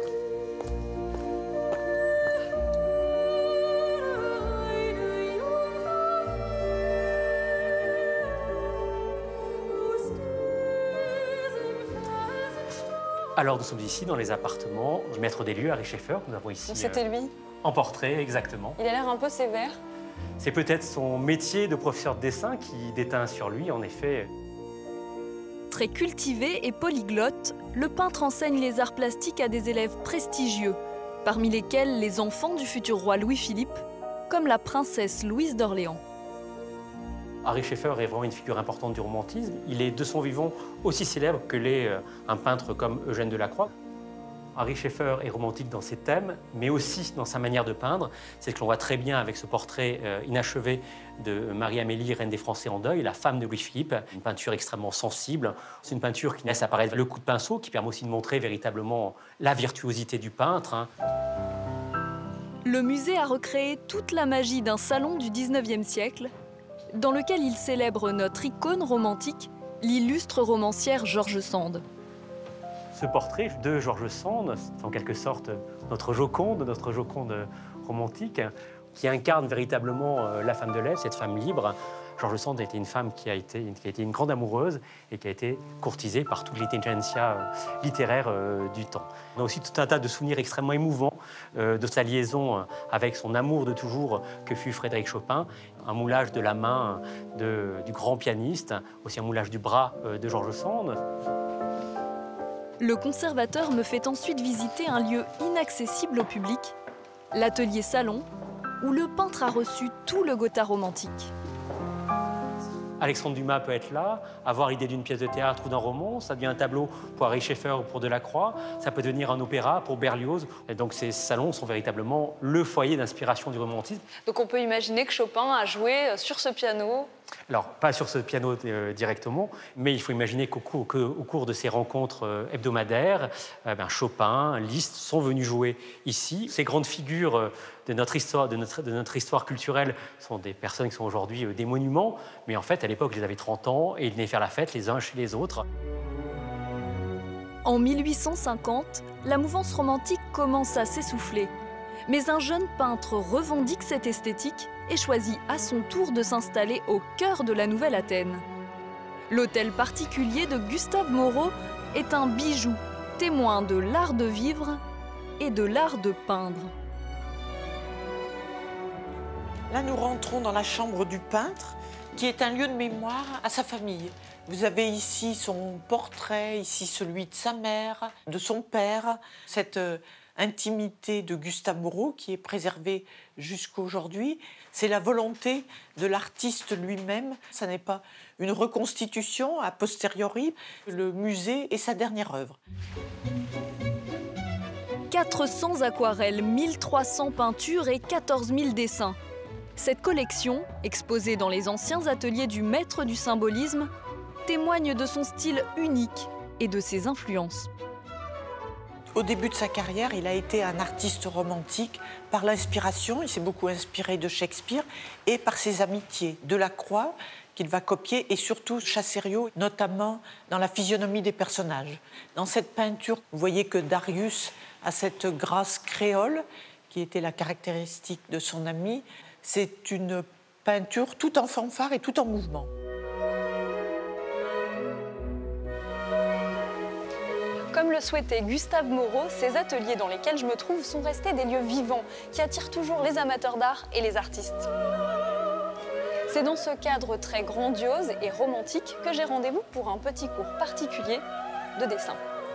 Alors nous sommes ici dans les appartements du maître des lieux, Ary Scheffer, que nous avons ici. C'était lui? En portrait, exactement. Il a l'air un peu sévère. C'est peut-être son métier de professeur de dessin qui déteint sur lui, en effet. Très cultivé et polyglotte, le peintre enseigne les arts plastiques à des élèves prestigieux, parmi lesquels les enfants du futur roi Louis-Philippe, comme la princesse Louise d'Orléans. Ary Scheffer est vraiment une figure importante du romantisme. Il est de son vivant aussi célèbre que l'est un peintre comme Eugène Delacroix. Ary Scheffer est romantique dans ses thèmes, mais aussi dans sa manière de peindre. C'est ce que l'on voit très bien avec ce portrait inachevé de Marie-Amélie, reine des Français en deuil, la femme de Louis-Philippe. Une peinture extrêmement sensible. C'est une peinture qui laisse apparaître le coup de pinceau, qui permet aussi de montrer véritablement la virtuosité du peintre. Le musée a recréé toute la magie d'un salon du 19e siècle, dans lequel il célèbre notre icône romantique, l'illustre romancière George Sand. Ce portrait de George Sand, c'est en quelque sorte notre Joconde romantique, qui incarne véritablement la femme de l'Est, cette femme libre. George Sand était une femme qui a été une grande amoureuse et qui a été courtisée par toute l'intelligentsia littéraire du temps. On a aussi tout un tas de souvenirs extrêmement émouvants de sa liaison avec son amour de toujours que fut Frédéric Chopin. Un moulage de la main du grand pianiste, aussi un moulage du bras de George Sand. Le conservateur me fait ensuite visiter un lieu inaccessible au public, l'atelier salon, où le peintre a reçu tout le Gotha romantique. Alexandre Dumas peut être là, avoir idée d'une pièce de théâtre ou d'un roman, ça devient un tableau pour Harry Schaeffer ou pour Delacroix, ça peut devenir un opéra pour Berlioz. Et donc ces salons sont véritablement le foyer d'inspiration du romantisme. Donc on peut imaginer que Chopin a joué sur ce piano. Alors, pas sur ce piano directement, mais il faut imaginer qu'au cours de ces rencontres hebdomadaires, Chopin, Liszt sont venus jouer ici. Ces grandes figures de notre histoire culturelle sont des personnes qui sont aujourd'hui des monuments, mais en fait, à l'époque, ils avaient 30 ans et ils venaient faire la fête les uns chez les autres. En 1850, la mouvance romantique commence à s'essouffler. Mais un jeune peintre revendique cette esthétique et choisit à son tour de s'installer au cœur de la nouvelle Athènes. L'hôtel particulier de Gustave Moreau est un bijou, témoin de l'art de vivre et de l'art de peindre. Là, nous rentrons dans la chambre du peintre, qui est un lieu de mémoire à sa famille. Vous avez ici son portrait, ici celui de sa mère, de son père, cette intimité de Gustave Moreau qui est préservée jusqu'à aujourd'hui. C'est la volonté de l'artiste lui-même. Ça n'est pas une reconstitution a posteriori. Le musée est sa dernière œuvre. 400 aquarelles, 1300 peintures et 14 000 dessins. Cette collection, exposée dans les anciens ateliers du maître du symbolisme, témoigne de son style unique et de ses influences. Au début de sa carrière, il a été un artiste romantique par l'inspiration. Il s'est beaucoup inspiré de Shakespeare et par ses amitiés. Delacroix, qu'il va copier, et surtout Chassériau, notamment dans la physionomie des personnages. Dans cette peinture, vous voyez que Darius a cette grâce créole, qui était la caractéristique de son ami. C'est une peinture tout en fanfare et tout en mouvement. Comme le souhaitait Gustave Moreau, ces ateliers dans lesquels je me trouve sont restés des lieux vivants qui attirent toujours les amateurs d'art et les artistes. C'est dans ce cadre très grandiose et romantique que j'ai rendez-vous pour un petit cours particulier de dessin.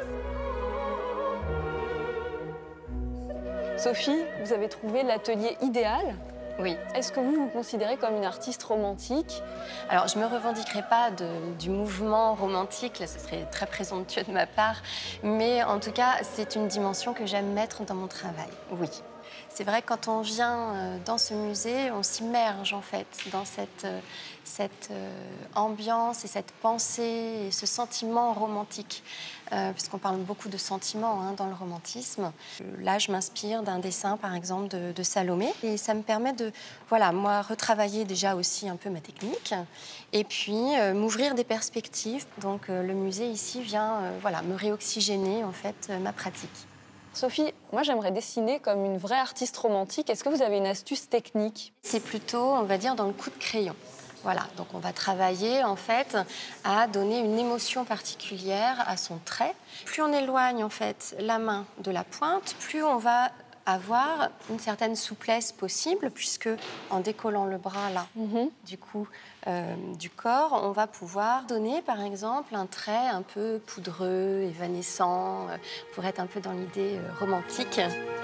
Sophie, vous avez trouvé l'atelier idéal? Oui. Est-ce que vous vous considérez comme une artiste romantique? Alors, je ne me revendiquerai pas du mouvement romantique, là, ce serait très présomptueux de ma part, mais en tout cas, c'est une dimension que j'aime mettre dans mon travail, oui. C'est vrai que quand on vient dans ce musée, on s'immerge en fait dans cette ambiance et cette pensée et ce sentiment romantique, puisqu'on parle beaucoup de sentiments dans le romantisme. Là, je m'inspire d'un dessin, par exemple, de Salomé, et ça me permet de, voilà, moi, retravailler déjà aussi un peu ma technique, et puis m'ouvrir des perspectives. Donc, le musée ici vient, voilà, me réoxygéner en fait ma pratique. Sophie, moi j'aimerais dessiner comme une vraie artiste romantique. Est-ce que vous avez une astuce technique? C'est plutôt, on va dire, dans le coup de crayon. Voilà, donc on va travailler en fait à donner une émotion particulière à son trait. Plus on éloigne en fait la main de la pointe, plus on va avoir une certaine souplesse possible, puisque en décollant le bras là, du coup, du corps, on va pouvoir donner par exemple un trait un peu poudreux, évanescent, pour être un peu dans l'idée romantique.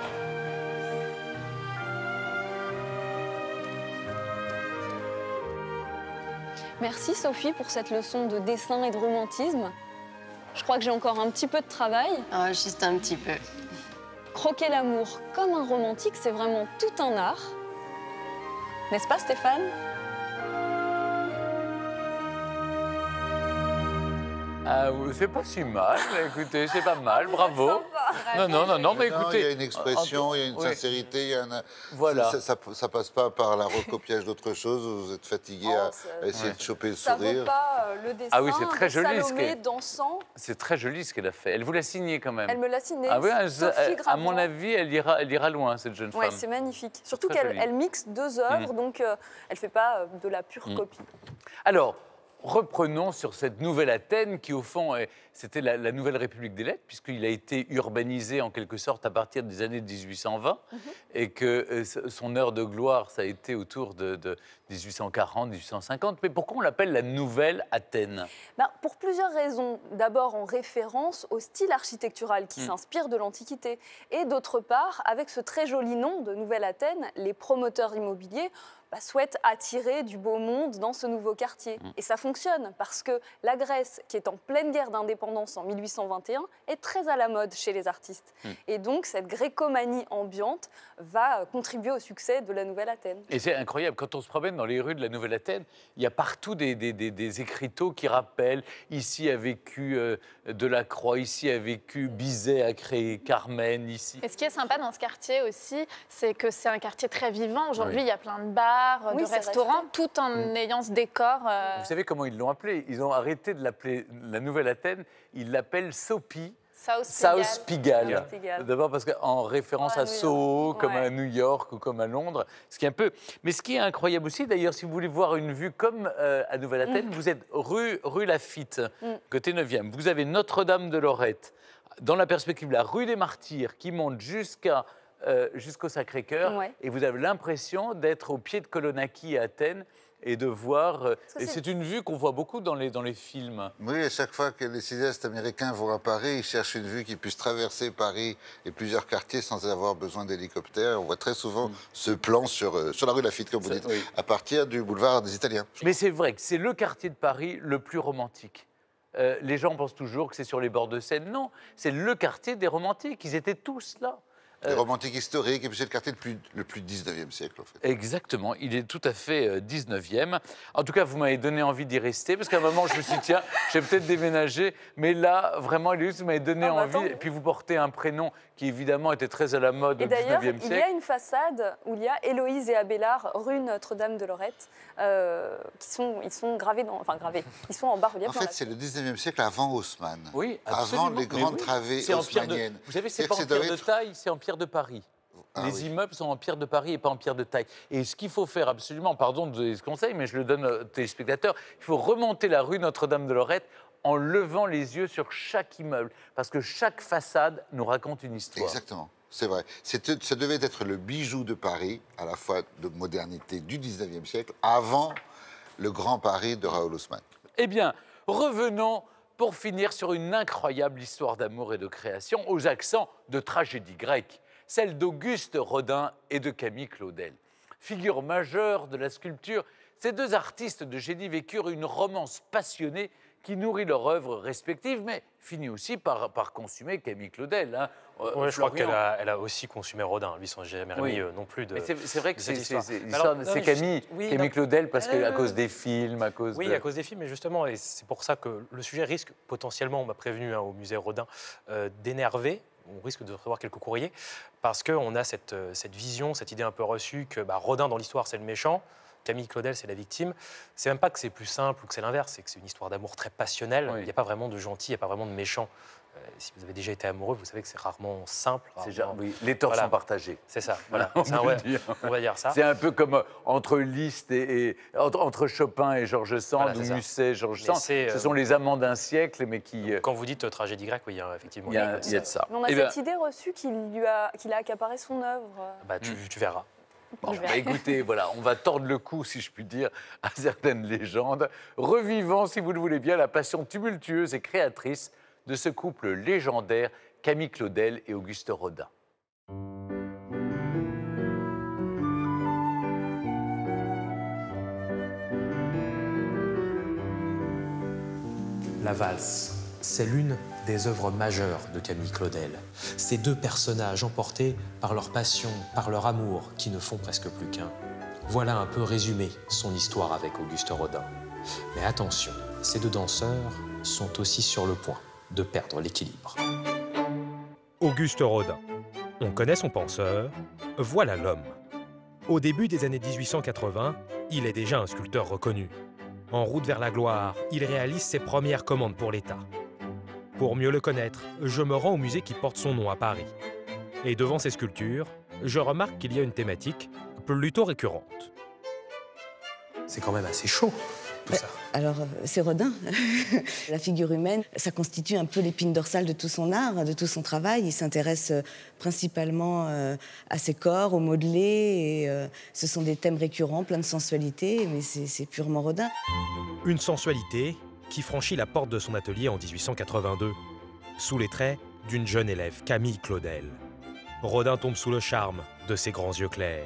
Merci Sophie pour cette leçon de dessin et de romantisme. Je crois que j'ai encore un petit peu de travail. Oh, juste un petit peu. Croquer l'amour comme un romantique, c'est vraiment tout un art. N'est-ce pas, Stéphane? Ah, c'est pas si mal, écoutez, c'est pas mal, bravo. Non, mais écoutez... Il y a une expression, il y a une sincérité, il y a un... Voilà. Ça passe pas par la recopiage d'autre chose, vous êtes fatigué à essayer de choper le sourire. Ça vaut pas le dessin c'est très de joli, Salomé dansant. C'est très joli ce qu'elle a fait. Elle vous l'a signé quand même. Elle me l'a signé, Ah oui, Sophie à mon avis, elle ira loin, cette jeune femme. Oui, c'est magnifique. Surtout qu'elle mixe deux œuvres, donc elle fait pas de la pure copie. Alors, reprenons sur cette nouvelle Athènes qui, au fond, c'était la nouvelle République des Lettres, puisqu'il a été urbanisé en quelque sorte à partir des années 1820 et que son heure de gloire, ça a été autour 1840, 1850. Mais pourquoi on l'appelle la Nouvelle Athènes? Pour plusieurs raisons. D'abord en référence au style architectural qui s'inspire de l'Antiquité. Et d'autre part, avec ce très joli nom de Nouvelle Athènes, les promoteurs immobiliers souhaitent attirer du beau monde dans ce nouveau quartier. Et ça fonctionne parce que la Grèce, qui est en pleine guerre d'indépendance en 1821, est très à la mode chez les artistes. Et donc cette grécomanie ambiante va contribuer au succès de la Nouvelle Athènes. Et c'est incroyable, quand on se promène dans les rues de la Nouvelle Athènes, il y a partout des écriteaux qui rappellent ici a vécu Delacroix, ici a vécu Bizet, a créé Carmen, ici. Et ce qui est sympa dans ce quartier aussi, c'est que c'est un quartier très vivant. Aujourd'hui, il y a plein de bars, de restaurants, tout en ayant ce décor. Vous savez comment ils l'ont appelé? Ils ont arrêté de l'appeler la Nouvelle Athènes, ils l'appellent Sopi. South Pigalle. D'abord parce qu'en référence à Soho, comme à New York ou comme à Londres, ce qui est un peu. Mais ce qui est incroyable aussi, d'ailleurs, si vous voulez voir une vue comme à Nouvelle-Athènes, vous êtes rue Laffitte, côté 9e. Vous avez Notre-Dame de Lorette, dans la perspective la rue des Martyrs, qui monte jusqu'au Sacré-Cœur, et vous avez l'impression d'être au pied de Kolonaki à Athènes. Et de voir. Et c'est une vue qu'on voit beaucoup dans les films. Oui, à chaque fois que les cinéastes américains vont à Paris, ils cherchent une vue qui puisse traverser Paris et plusieurs quartiers sans avoir besoin d'hélicoptère. On voit très souvent ce plan sur la rue Laffitte, comme vous dites, à partir du boulevard des Italiens. Mais c'est vrai que c'est le quartier de Paris le plus romantique. Les gens pensent toujours que c'est sur les bords de Seine. Non, c'est le quartier des romantiques. Ils étaient tous là. Les romantiques historiques, et puis c'est le quartier le plus 19e siècle, en fait. Exactement, il est tout à fait 19e. En tout cas, vous m'avez donné envie d'y rester, parce qu'à un moment, je me suis dit, tiens, je vais peut-être déménager. Mais là, vraiment, vous m'avez donné envie. Et puis, vous portez un prénom qui, évidemment, était très à la mode au 19e siècle. Et d'ailleurs, il y a une façade où il y a Héloïse et Abélard, rue Notre-Dame de Lorette, ils sont gravés, ils sont en bas-relief. En fait, c'est le 19e siècle avant Haussmann. Oui, absolument. Avant les grandes travées haussmanniennes. Vous savez, c'est pas en pierre de taille, c'est en pierre de Paris. Les immeubles sont en pierre de Paris et pas en pierre de taille. Et ce qu'il faut faire absolument, pardon de donner ce conseil, mais je le donne aux téléspectateurs, il faut remonter la rue Notre-Dame de Lorette en levant les yeux sur chaque immeuble, parce que chaque façade nous raconte une histoire. Exactement, c'est vrai. Ça devait être le bijou de Paris, à la fois de modernité du 19e siècle, avant le grand Paris de Raoul Haussmann. Eh bien, revenons pour finir sur une incroyable histoire d'amour et de création aux accents de tragédie grecque, celle d'Auguste Rodin et de Camille Claudel. Figure majeure de la sculpture, ces deux artistes de génie vécurent une romance passionnée qui nourrit leur œuvre respective, mais finit aussi par consumer Camille Claudel. Hein. Oui, je crois qu'elle a aussi consumé Rodin. Lui, sans jamais remis non plus de. C'est vrai que c'est Camille Claudel, parce qu'à cause des films, à cause à cause des films, mais justement, et c'est pour ça que le sujet risque potentiellement, on m'a prévenu au musée Rodin, d'énerver. On risque de recevoir quelques courriers, parce qu'on a cette vision, cette idée un peu reçue que Rodin, dans l'histoire, c'est le méchant. Camille Claudel, c'est la victime. C'est même pas que c'est plus simple ou que c'est l'inverse, c'est que c'est une histoire d'amour très passionnelle. Il n'y a pas vraiment de gentil, il n'y a pas vraiment de méchant. Si vous avez déjà été amoureux, vous savez que c'est rarement simple. Les torts sont partagés. C'est ça, voilà. on va dire ça. C'est un peu comme entre Liszt entre Chopin et Georges Sand, ou Musset et Georges Sand. Ce sont les amants d'un siècle, mais qui... Quand vous dites tragédie grecque, oui, effectivement. Il y a de ça. Mais on a cette idée reçue qu'il a accaparé son œuvre. Tu verras. Bon, écoutez, voilà, on va tordre le cou, si je puis dire, à certaines légendes. Revivons, si vous le voulez bien, la passion tumultueuse et créatrice de ce couple légendaire, Camille Claudel et Auguste Rodin. La valse, c'est l'une des œuvres majeures de Camille Claudel. Ces deux personnages emportés par leur passion, par leur amour, qui ne font presque plus qu'un. Voilà un peu résumé son histoire avec Auguste Rodin. Mais attention, ces deux danseurs sont aussi sur le point de perdre l'équilibre. Auguste Rodin. On connaît son penseur, voilà l'homme. Au début des années 1880, il est déjà un sculpteur reconnu. En route vers la gloire, il réalise ses premières commandes pour l'État. Pour mieux le connaître, je me rends au musée qui porte son nom à Paris. Et devant ces sculptures, je remarque qu'il y a une thématique plutôt récurrente. C'est quand même assez chaud. tout ça? Alors, c'est Rodin. La figure humaine, ça constitue un peu l'épine dorsale de tout son art, de tout son travail. Il s'intéresse principalement à ses corps, au modelé. Et, ce sont des thèmes récurrents, plein de sensualité, mais c'est purement Rodin. Une sensualité qui franchit la porte de son atelier en 1882, sous les traits d'une jeune élève, Camille Claudel. Rodin tombe sous le charme de ses grands yeux clairs.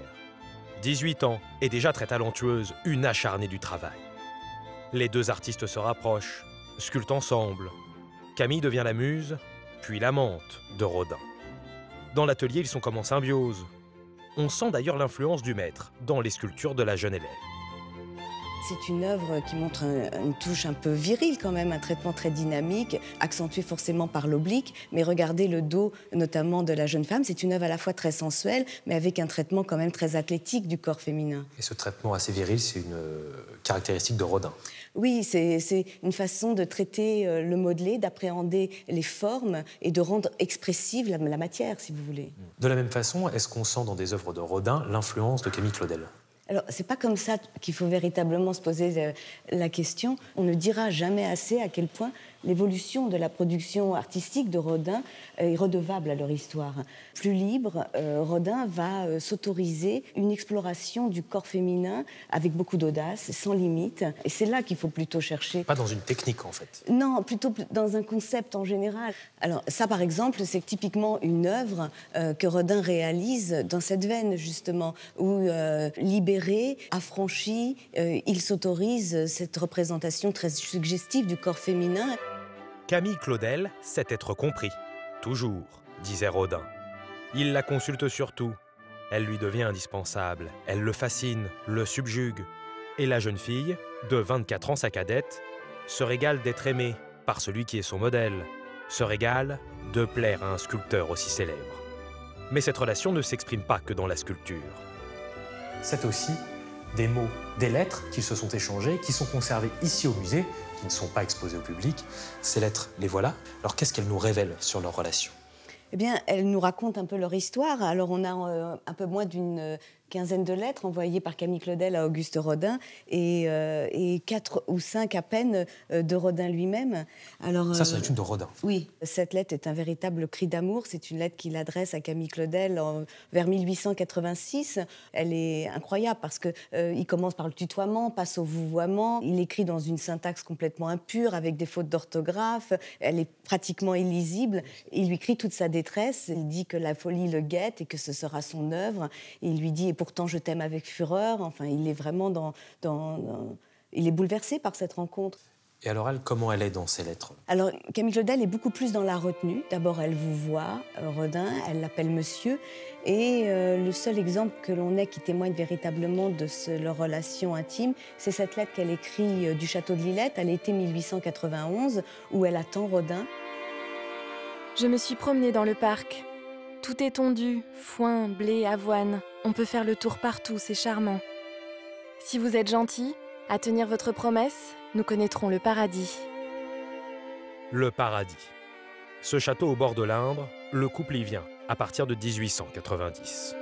18 ans et déjà très talentueuse, une acharnée du travail. Les deux artistes se rapprochent, sculptent ensemble. Camille devient la muse, puis l'amante de Rodin. Dans l'atelier, ils sont comme en symbiose. On sent d'ailleurs l'influence du maître dans les sculptures de la jeune élève. C'est une œuvre qui montre une touche un peu virile quand même, un traitement très dynamique, accentué forcément par l'oblique. Mais regardez le dos, notamment de la jeune femme, c'est une œuvre à la fois très sensuelle, mais avec un traitement quand même très athlétique du corps féminin. Et ce traitement assez viril, c'est une caractéristique de Rodin. Oui, c'est une façon de traiter le modelé, d'appréhender les formes et de rendre expressive la matière, si vous voulez. De la même façon, est-ce qu'on sent dans des œuvres de Rodin l'influence de Camille Claudel? Alors, c'est pas comme ça qu'il faut véritablement se poser la question. On ne dira jamais assez à quel point l'évolution de la production artistique de Rodin est redevable à leur histoire. Plus libre, Rodin va s'autoriser une exploration du corps féminin avec beaucoup d'audace, sans limite. Et c'est là qu'il faut plutôt chercher. Pas dans une technique, en fait. Non, plutôt dans un concept en général. Alors ça, par exemple, c'est typiquement une œuvre que Rodin réalise dans cette veine, justement, où libéré, affranchi, il s'autorise cette représentation très suggestive du corps féminin. Camille Claudel sait être compris. Toujours, disait Rodin. Il la consulte surtout. Elle lui devient indispensable. Elle le fascine, le subjugue. Et la jeune fille, de 24 ans sa cadette, se régale d'être aimée par celui qui est son modèle, se régale de plaire à un sculpteur aussi célèbre. Mais cette relation ne s'exprime pas que dans la sculpture. C'est aussi des mots, des lettres qui se sont échangées, qui sont conservées ici au musée, qui ne sont pas exposées au public. Ces lettres, les voilà. Alors qu'est-ce qu'elles nous révèlent sur leur relation? Eh bien, elles nous racontent un peu leur histoire. Alors, on a un peu moins d'une quinzaine de lettres envoyées par Camille Claudel à Auguste Rodin et 4 ou 5 à peine de Rodin lui-même. Alors, ça, c'est une de Rodin. Oui, cette lettre est un véritable cri d'amour. C'est une lettre qu'il adresse à Camille Claudel vers 1886. Elle est incroyable parce qu'il commence par le tutoiement, passe au vouvoiement. Il écrit dans une syntaxe complètement impure, avec des fautes d'orthographe. Elle est pratiquement illisible. Il lui crie toute sa détresse. Il dit que la folie le guette et que ce sera son œuvre. Il lui dit « Et pourtant, je t'aime avec fureur ». Enfin, il est vraiment il est bouleversé par cette rencontre. Et alors elle, comment elle est dans ses lettres? Alors, Camille Claudel est beaucoup plus dans la retenue. D'abord, elle vous voit, Rodin, elle l'appelle monsieur. Et le seul exemple que l'on ait qui témoigne véritablement de leur relation intime, c'est cette lettre qu'elle écrit du château de Lillette à l'été 1891, où elle attend Rodin. Je me suis promenée dans le parc. Tout est tondu, foin, blé, avoine. On peut faire le tour partout, c'est charmant. Si vous êtes gentil, à tenir votre promesse, nous connaîtrons le paradis. Le paradis. Ce château au bord de l'Indre, le couple y vient à partir de 1890.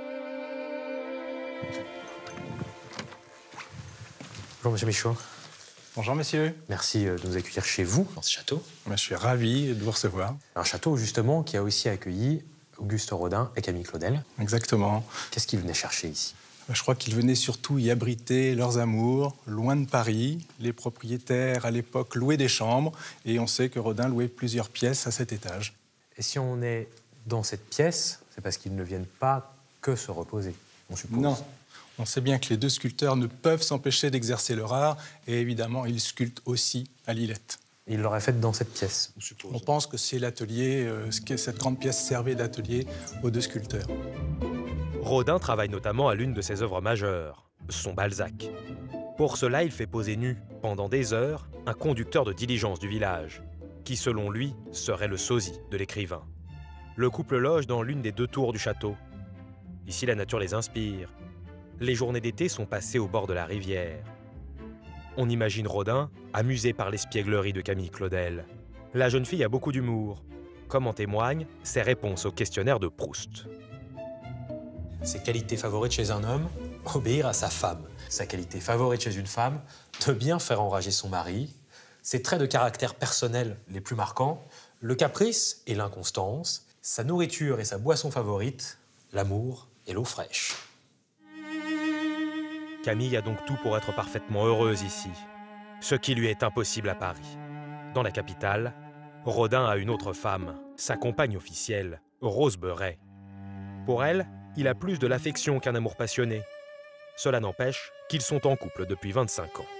Bonjour Monsieur Michaud. Bonjour messieurs. Merci de nous accueillir chez vous, dans ce château. Je suis ravi de vous recevoir. Un château justement qui a aussi accueilli Auguste Rodin et Camille Claudel. Exactement. Qu'est-ce qu'ils venaient chercher ici? Je crois qu'ils venaient surtout y abriter leurs amours, loin de Paris. Les propriétaires, à l'époque, louaient des chambres. Et on sait que Rodin louait plusieurs pièces à cet étage. Et si on est dans cette pièce, c'est parce qu'ils ne viennent pas que se reposer, on suppose. Non. On sait bien que les deux sculpteurs ne peuvent s'empêcher d'exercer leur art. Et évidemment, ils sculptent aussi à Lillette. Il l'aurait fait dans cette pièce, on suppose. On pense que c'est l'atelier, cette grande pièce servait d'atelier aux deux sculpteurs. Rodin travaille notamment à l'une de ses œuvres majeures, son Balzac. Pour cela, il fait poser nu, pendant des heures, un conducteur de diligence du village, qui, selon lui, serait le sosie de l'écrivain. Le couple loge dans l'une des 2 tours du château. Ici, la nature les inspire. Les journées d'été sont passées au bord de la rivière. On imagine Rodin, amusé par l'espièglerie de Camille Claudel. La jeune fille a beaucoup d'humour, comme en témoignent ses réponses au questionnaire de Proust. Ses qualités favorites chez un homme, obéir à sa femme. Sa qualité favorite chez une femme, de bien faire enrager son mari. Ses traits de caractère personnels les plus marquants, le caprice et l'inconstance. Sa nourriture et sa boisson favorite, l'amour et l'eau fraîche. Camille a donc tout pour être parfaitement heureuse ici, ce qui lui est impossible à Paris. Dans la capitale, Rodin a une autre femme, sa compagne officielle, Rose Beuret. Pour elle, il a plus de l'affection qu'un amour passionné. Cela n'empêche qu'ils sont en couple depuis 25 ans.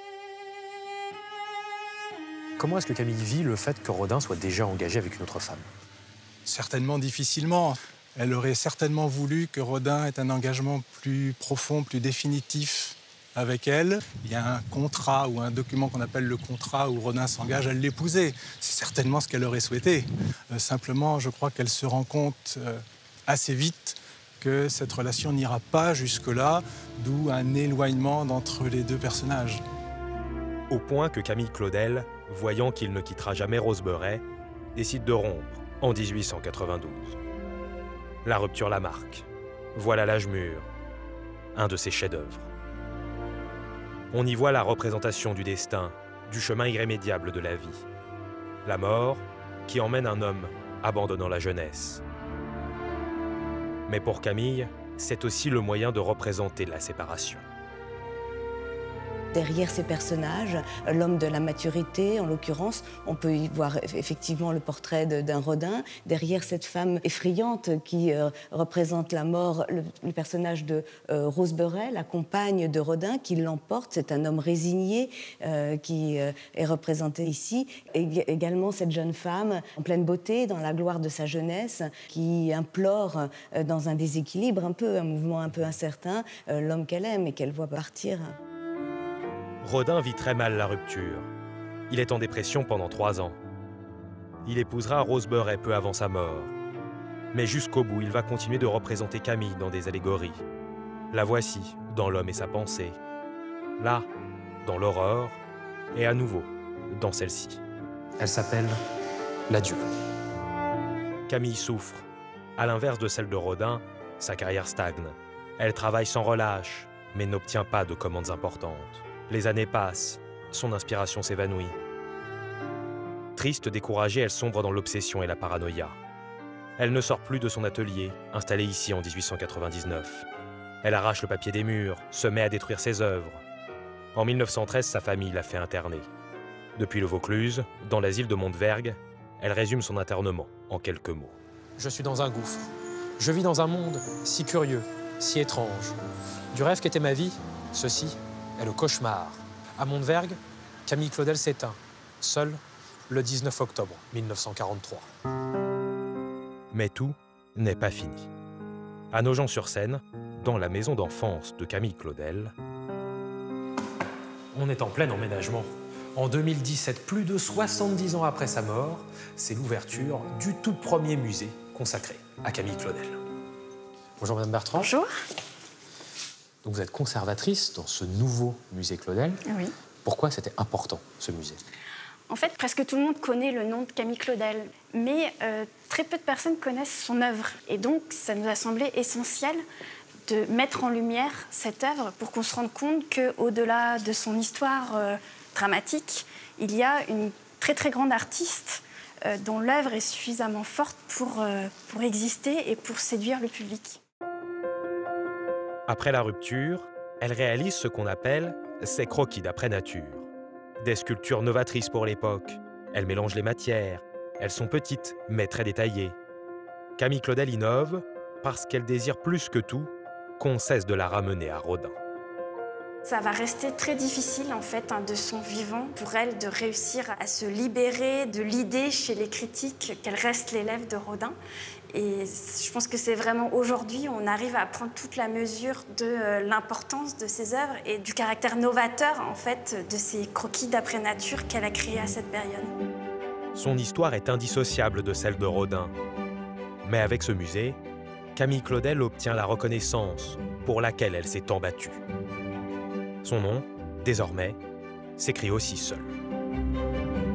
Comment est-ce que Camille vit le fait que Rodin soit déjà engagé avec une autre femme? Certainement difficilement. Elle aurait certainement voulu que Rodin ait un engagement plus profond, plus définitif avec elle. Il y a un contrat ou un document qu'on appelle le contrat où Rodin s'engage à l'épouser. C'est certainement ce qu'elle aurait souhaité. Simplement, je crois qu'elle se rend compte assez vite que cette relation n'ira pas jusque-là, d'où un éloignement entre les deux personnages. Au point que Camille Claudel, voyant qu'il ne quittera jamais Rose Beuret, décide de rompre en 1892. La rupture la marque. Voilà l'âge mûr, un de ses chefs-d'œuvre. On y voit la représentation du destin, du chemin irrémédiable de la vie. La mort qui emmène un homme abandonnant la jeunesse. Mais pour Camille, c'est aussi le moyen de représenter la séparation. Derrière ces personnages, l'homme de la maturité, en l'occurrence, on peut y voir effectivement le portrait d'un Rodin. Derrière cette femme effrayante qui représente la mort, le personnage de Rose Beuret, la compagne de Rodin, qui l'emporte. C'est un homme résigné qui est représenté ici. Et également cette jeune femme en pleine beauté, dans la gloire de sa jeunesse, qui implore dans un déséquilibre un mouvement un peu incertain, l'homme qu'elle aime et qu'elle voit partir. Rodin vit très mal la rupture. Il est en dépression pendant 3 ans. Il épousera Rose Beuret peu avant sa mort. Mais jusqu'au bout, il va continuer de représenter Camille dans des allégories. La voici dans L'homme et sa pensée. Là, dans L'Aurore, et à nouveau, dans celle-ci. Elle s'appelle L'Adieu. Camille souffre. À l'inverse de celle de Rodin, sa carrière stagne. Elle travaille sans relâche, mais n'obtient pas de commandes importantes. Les années passent, son inspiration s'évanouit. Triste, découragée, elle sombre dans l'obsession et la paranoïa. Elle ne sort plus de son atelier, installé ici en 1899. Elle arrache le papier des murs, se met à détruire ses œuvres. En 1913, sa famille l'a fait interner. Depuis le Vaucluse, dans l'asile de Montevergue, elle résume son internement en quelques mots. Je suis dans un gouffre. Je vis dans un monde si curieux, si étrange. Du rêve qu'était ma vie, ceci est le cauchemar. À Montevergue, Camille Claudel s'éteint, seule, le 19 octobre 1943. Mais tout n'est pas fini. À Nogent-sur-Seine, dans la maison d'enfance de Camille Claudel, on est en plein emménagement. En 2017, plus de 70 ans après sa mort, c'est l'ouverture du tout premier musée consacré à Camille Claudel. Bonjour Madame Bertrand. Bonjour. Donc vous êtes conservatrice dans ce nouveau musée Claudel. Oui. Pourquoi c'était important, ce musée? En fait, presque tout le monde connaît le nom de Camille Claudel, mais très peu de personnes connaissent son œuvre. Et donc, ça nous a semblé essentiel de mettre en lumière cette œuvre pour qu'on se rende compte qu'au-delà de son histoire dramatique, il y a une très très grande artiste dont l'œuvre est suffisamment forte pour exister et pour séduire le public. Après la rupture, elle réalise ce qu'on appelle ses croquis d'après nature. Des sculptures novatrices pour l'époque. Elle mélange les matières. Elles sont petites, mais très détaillées. Camille Claudel innove parce qu'elle désire plus que tout qu'on cesse de la ramener à Rodin. Ça va rester très difficile, en fait, de son vivant, pour elle, de réussir à se libérer de l'idée chez les critiques qu'elle reste l'élève de Rodin. Et je pense que c'est vraiment aujourd'hui, on arrive à prendre toute la mesure de l'importance de ses œuvres et du caractère novateur, en fait, de ces croquis d'après nature qu'elle a créés à cette période. Son histoire est indissociable de celle de Rodin. Mais avec ce musée, Camille Claudel obtient la reconnaissance pour laquelle elle s'est tant battue. Son nom, désormais, s'écrit aussi seul.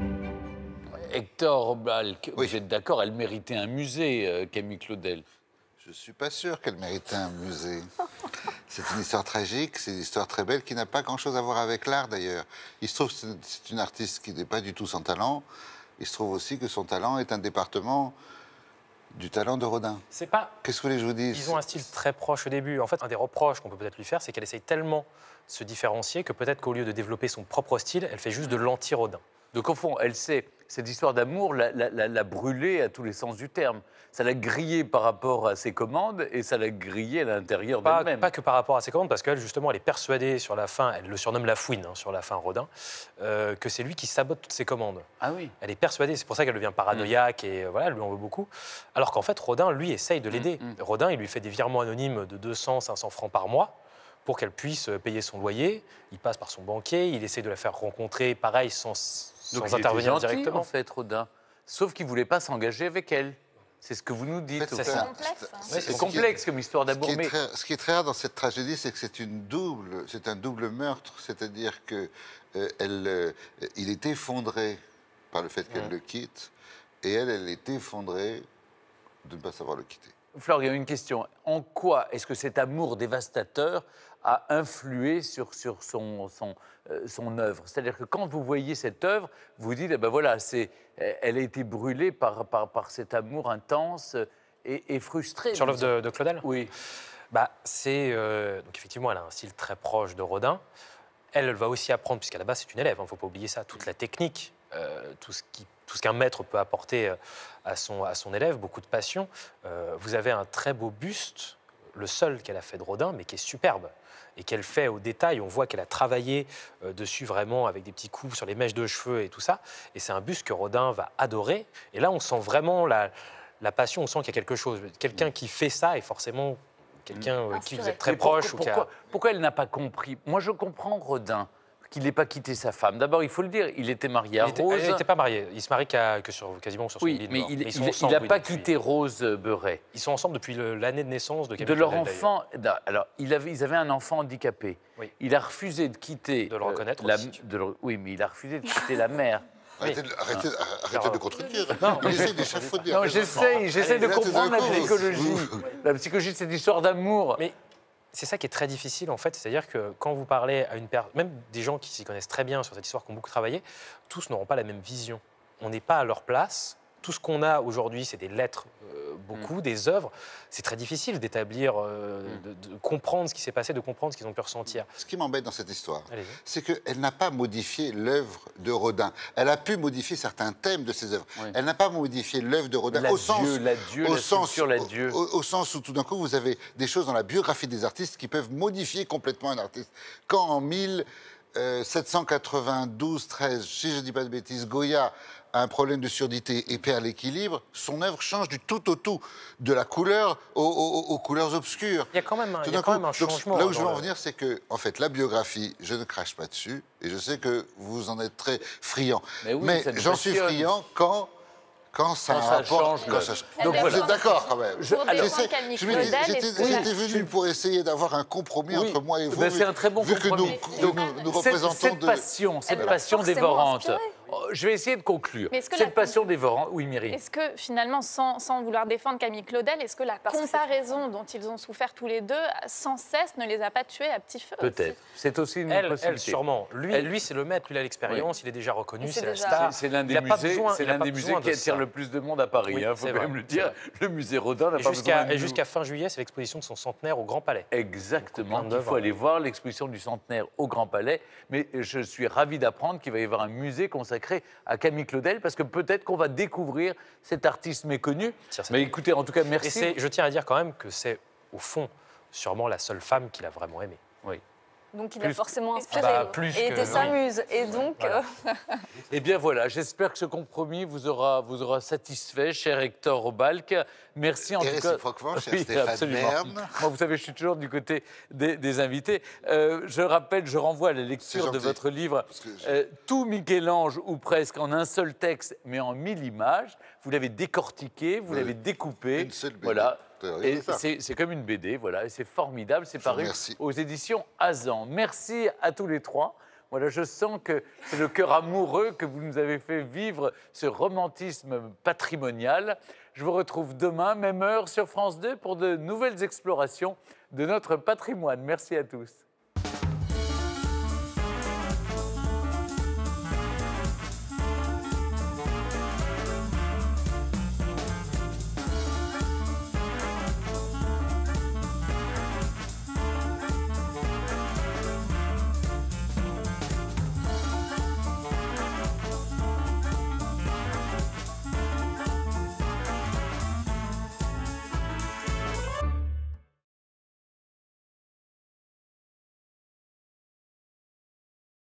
Hector Balck, oui. Vous êtes d'accord, elle méritait un musée, Camille Claudel? Je ne suis pas sûr qu'elle méritait un musée. C'est une histoire tragique, c'est une histoire très belle qui n'a pas grand-chose à voir avec l'art d'ailleurs. Il se trouve que c'est une artiste qui n'est pas du tout sans talent. Il se trouve aussi que son talent est un département du talent de Rodin. C'est pas... Qu'est-ce que vous voulez que je vous dise? Ils ont un style très proche au début. En fait, un des reproches qu'on peut peut-être lui faire, c'est qu'elle essaye tellement de se différencier que peut-être qu'au lieu de développer son propre style, elle fait juste de l'anti-Rodin. Donc au fond, elle sait, cette histoire d'amour l'a brûlée à tous les sens du terme. Ça l'a grillée par rapport à ses commandes et ça l'a grillée à l'intérieur d'elle-même. Pas que par rapport à ses commandes, parce qu'elle, justement, elle est persuadée sur la fin, elle le surnomme la fouine, hein, sur la fin, Rodin, que c'est lui qui sabote toutes ses commandes. Ah oui. Elle est persuadée, c'est pour ça qu'elle devient paranoïaque et voilà, elle lui en veut beaucoup. Alors qu'en fait, Rodin, lui, essaye de l'aider. Rodin, il lui fait des virements anonymes de 200, 500 francs par mois pour qu'elle puisse payer son loyer. Il passe par son banquier, il essaie de la faire rencontrer, pareil, sans intervenir directement. En fait, Rodin. Sauf qu'il ne voulait pas s'engager avec elle. C'est ce que vous nous dites. C'est complexe. C'est complexe comme histoire d'amour. Ce qui est très rare dans cette tragédie, c'est que c'est un double meurtre. C'est-à-dire que il est effondré par le fait qu'elle le quitte, et elle est effondrée de ne pas savoir le quitter. Flore, il y a une question. En quoi est-ce que cet amour dévastateur a influé sur son œuvre? C'est-à-dire que quand vous voyez cette œuvre, vous dites, eh ben voilà, elle a été brûlée par cet amour intense et frustré. Sur l'œuvre de Claudel? Oui. Bah, donc effectivement, elle a un style très proche de Rodin. Elle va aussi apprendre, puisqu'à la base c'est une élève, il ne faut pas oublier ça, toute la technique, tout ce qu'un maître peut apporter à son élève, beaucoup de passion. Vous avez un très beau buste, le seul qu'elle a fait de Rodin, mais qui est superbe et qu'elle fait au détail. On voit qu'elle a travaillé dessus vraiment avec des petits coups sur les mèches de cheveux et tout ça. Et c'est un buste que Rodin va adorer. Et là, on sent vraiment la passion, on sent qu'il y a quelque chose. Quelqu'un qui fait ça est forcément quelqu'un qui vous êtes très proche. Pourquoi elle n'a pas compris? Moi, je comprends Rodin, qu'il n'ait pas quitté sa femme. D'abord, il faut le dire, il était marié à Rose. Il n'était pas marié, il se marie quasiment sur son lit de mais mort. il n'a pas quitté Rose Beuret. Ils sont ensemble depuis l'année de naissance de Camille De leur Claudel, enfant, alors, ils avaient un enfant handicapé. Oui. Il a refusé de quitter... De le reconnaître aussi. Oui, mais il a refusé de quitter la mère. Arrêtez de contredire. Il essaie d'échafauder. Non, j'essaie de comprendre la psychologie. La psychologie de cette histoire d'amour. Mais c'est ça qui est très difficile, en fait. C'est-à-dire que quand vous parlez à une personne, même des gens qui s'y connaissent très bien sur cette histoire, qui ont beaucoup travaillé, tous n'auront pas la même vision. On n'est pas à leur place. Tout ce qu'on a aujourd'hui, c'est des lettres, beaucoup, des œuvres. C'est très difficile d'établir, de comprendre ce qui s'est passé, de comprendre ce qu'ils ont pu ressentir. Ce qui m'embête dans cette histoire, c'est qu'elle n'a pas modifié l'œuvre de Rodin. Elle a pu modifier certains thèmes de ses œuvres. Oui. Elle n'a pas modifié l'œuvre de Rodin au sens où tout d'un coup, vous avez des choses dans la biographie des artistes qui peuvent modifier complètement un artiste. Quand en 1792-13, si je ne dis pas de bêtises, Goya a un problème de surdité et perd l'équilibre, son œuvre change du tout au tout, de la couleur aux couleurs obscures. Il y a quand même un changement. Là où je veux en venir, c'est que, en fait, la biographie, je ne crache pas dessus, et je sais que vous en êtes très friand. Mais j'en suis friand quand ça rapporte. Donc vous êtes d'accord quand même. J'étais venu pour essayer d'avoir un compromis entre moi et vous. C'est un très bon compromis. Vu que nous représentons cette passion dévorante. Je vais essayer de conclure. Cette passion dévorante, oui, Myri. Est-ce que finalement, sans vouloir défendre Camille Claudel, est-ce que la comparaison dont ils ont souffert tous les deux, sans cesse, ne les a pas tués à petit feu? Peut-être. C'est aussi une possibilité. Elle, sûrement. Lui c'est le maître, lui, il a l'expérience, il est déjà reconnu, c'est la star. C'est l'un des musées qui attire le plus de monde à Paris, il faut quand même le dire. Le musée Rodin n'a pas besoin de nous. Et jusqu'à fin juillet, c'est l'exposition de son centenaire au Grand Palais. Exactement. Il faut aller voir l'exposition du centenaire au Grand Palais. Mais je suis ravi d'apprendre qu'il va y avoir un musée consacré à Camille Claudel, parce que peut-être qu'on va découvrir cet artiste méconnu. Mais écoutez, en tout cas, merci. Et je tiens à dire quand même que c'est, au fond, sûrement la seule femme qu'il a vraiment aimée. Oui. Donc il a forcément inspiré. Et était sa muse. Et donc. Voilà. Eh bien voilà, j'espère que ce compromis vous aura satisfait, cher Hector Obalk. Merci en tout cas. Réciproquement, cher Stéphane Bern. Moi, vous savez, je suis toujours du côté des invités. Je rappelle, je renvoie à la lecture de votre livre, Tout Michel-Ange, ou presque, en un seul texte, mais en 1000 images. Vous l'avez décortiqué, vous l'avez découpé. Une seule BD. Voilà. Et c'est comme une BD, voilà, et c'est formidable, c'est paru aux éditions Azan. Merci à tous les trois. Voilà, je sens que c'est le cœur amoureux que vous nous avez fait vivre ce romantisme patrimonial. Je vous retrouve demain, même heure sur France 2 pour de nouvelles explorations de notre patrimoine. Merci à tous.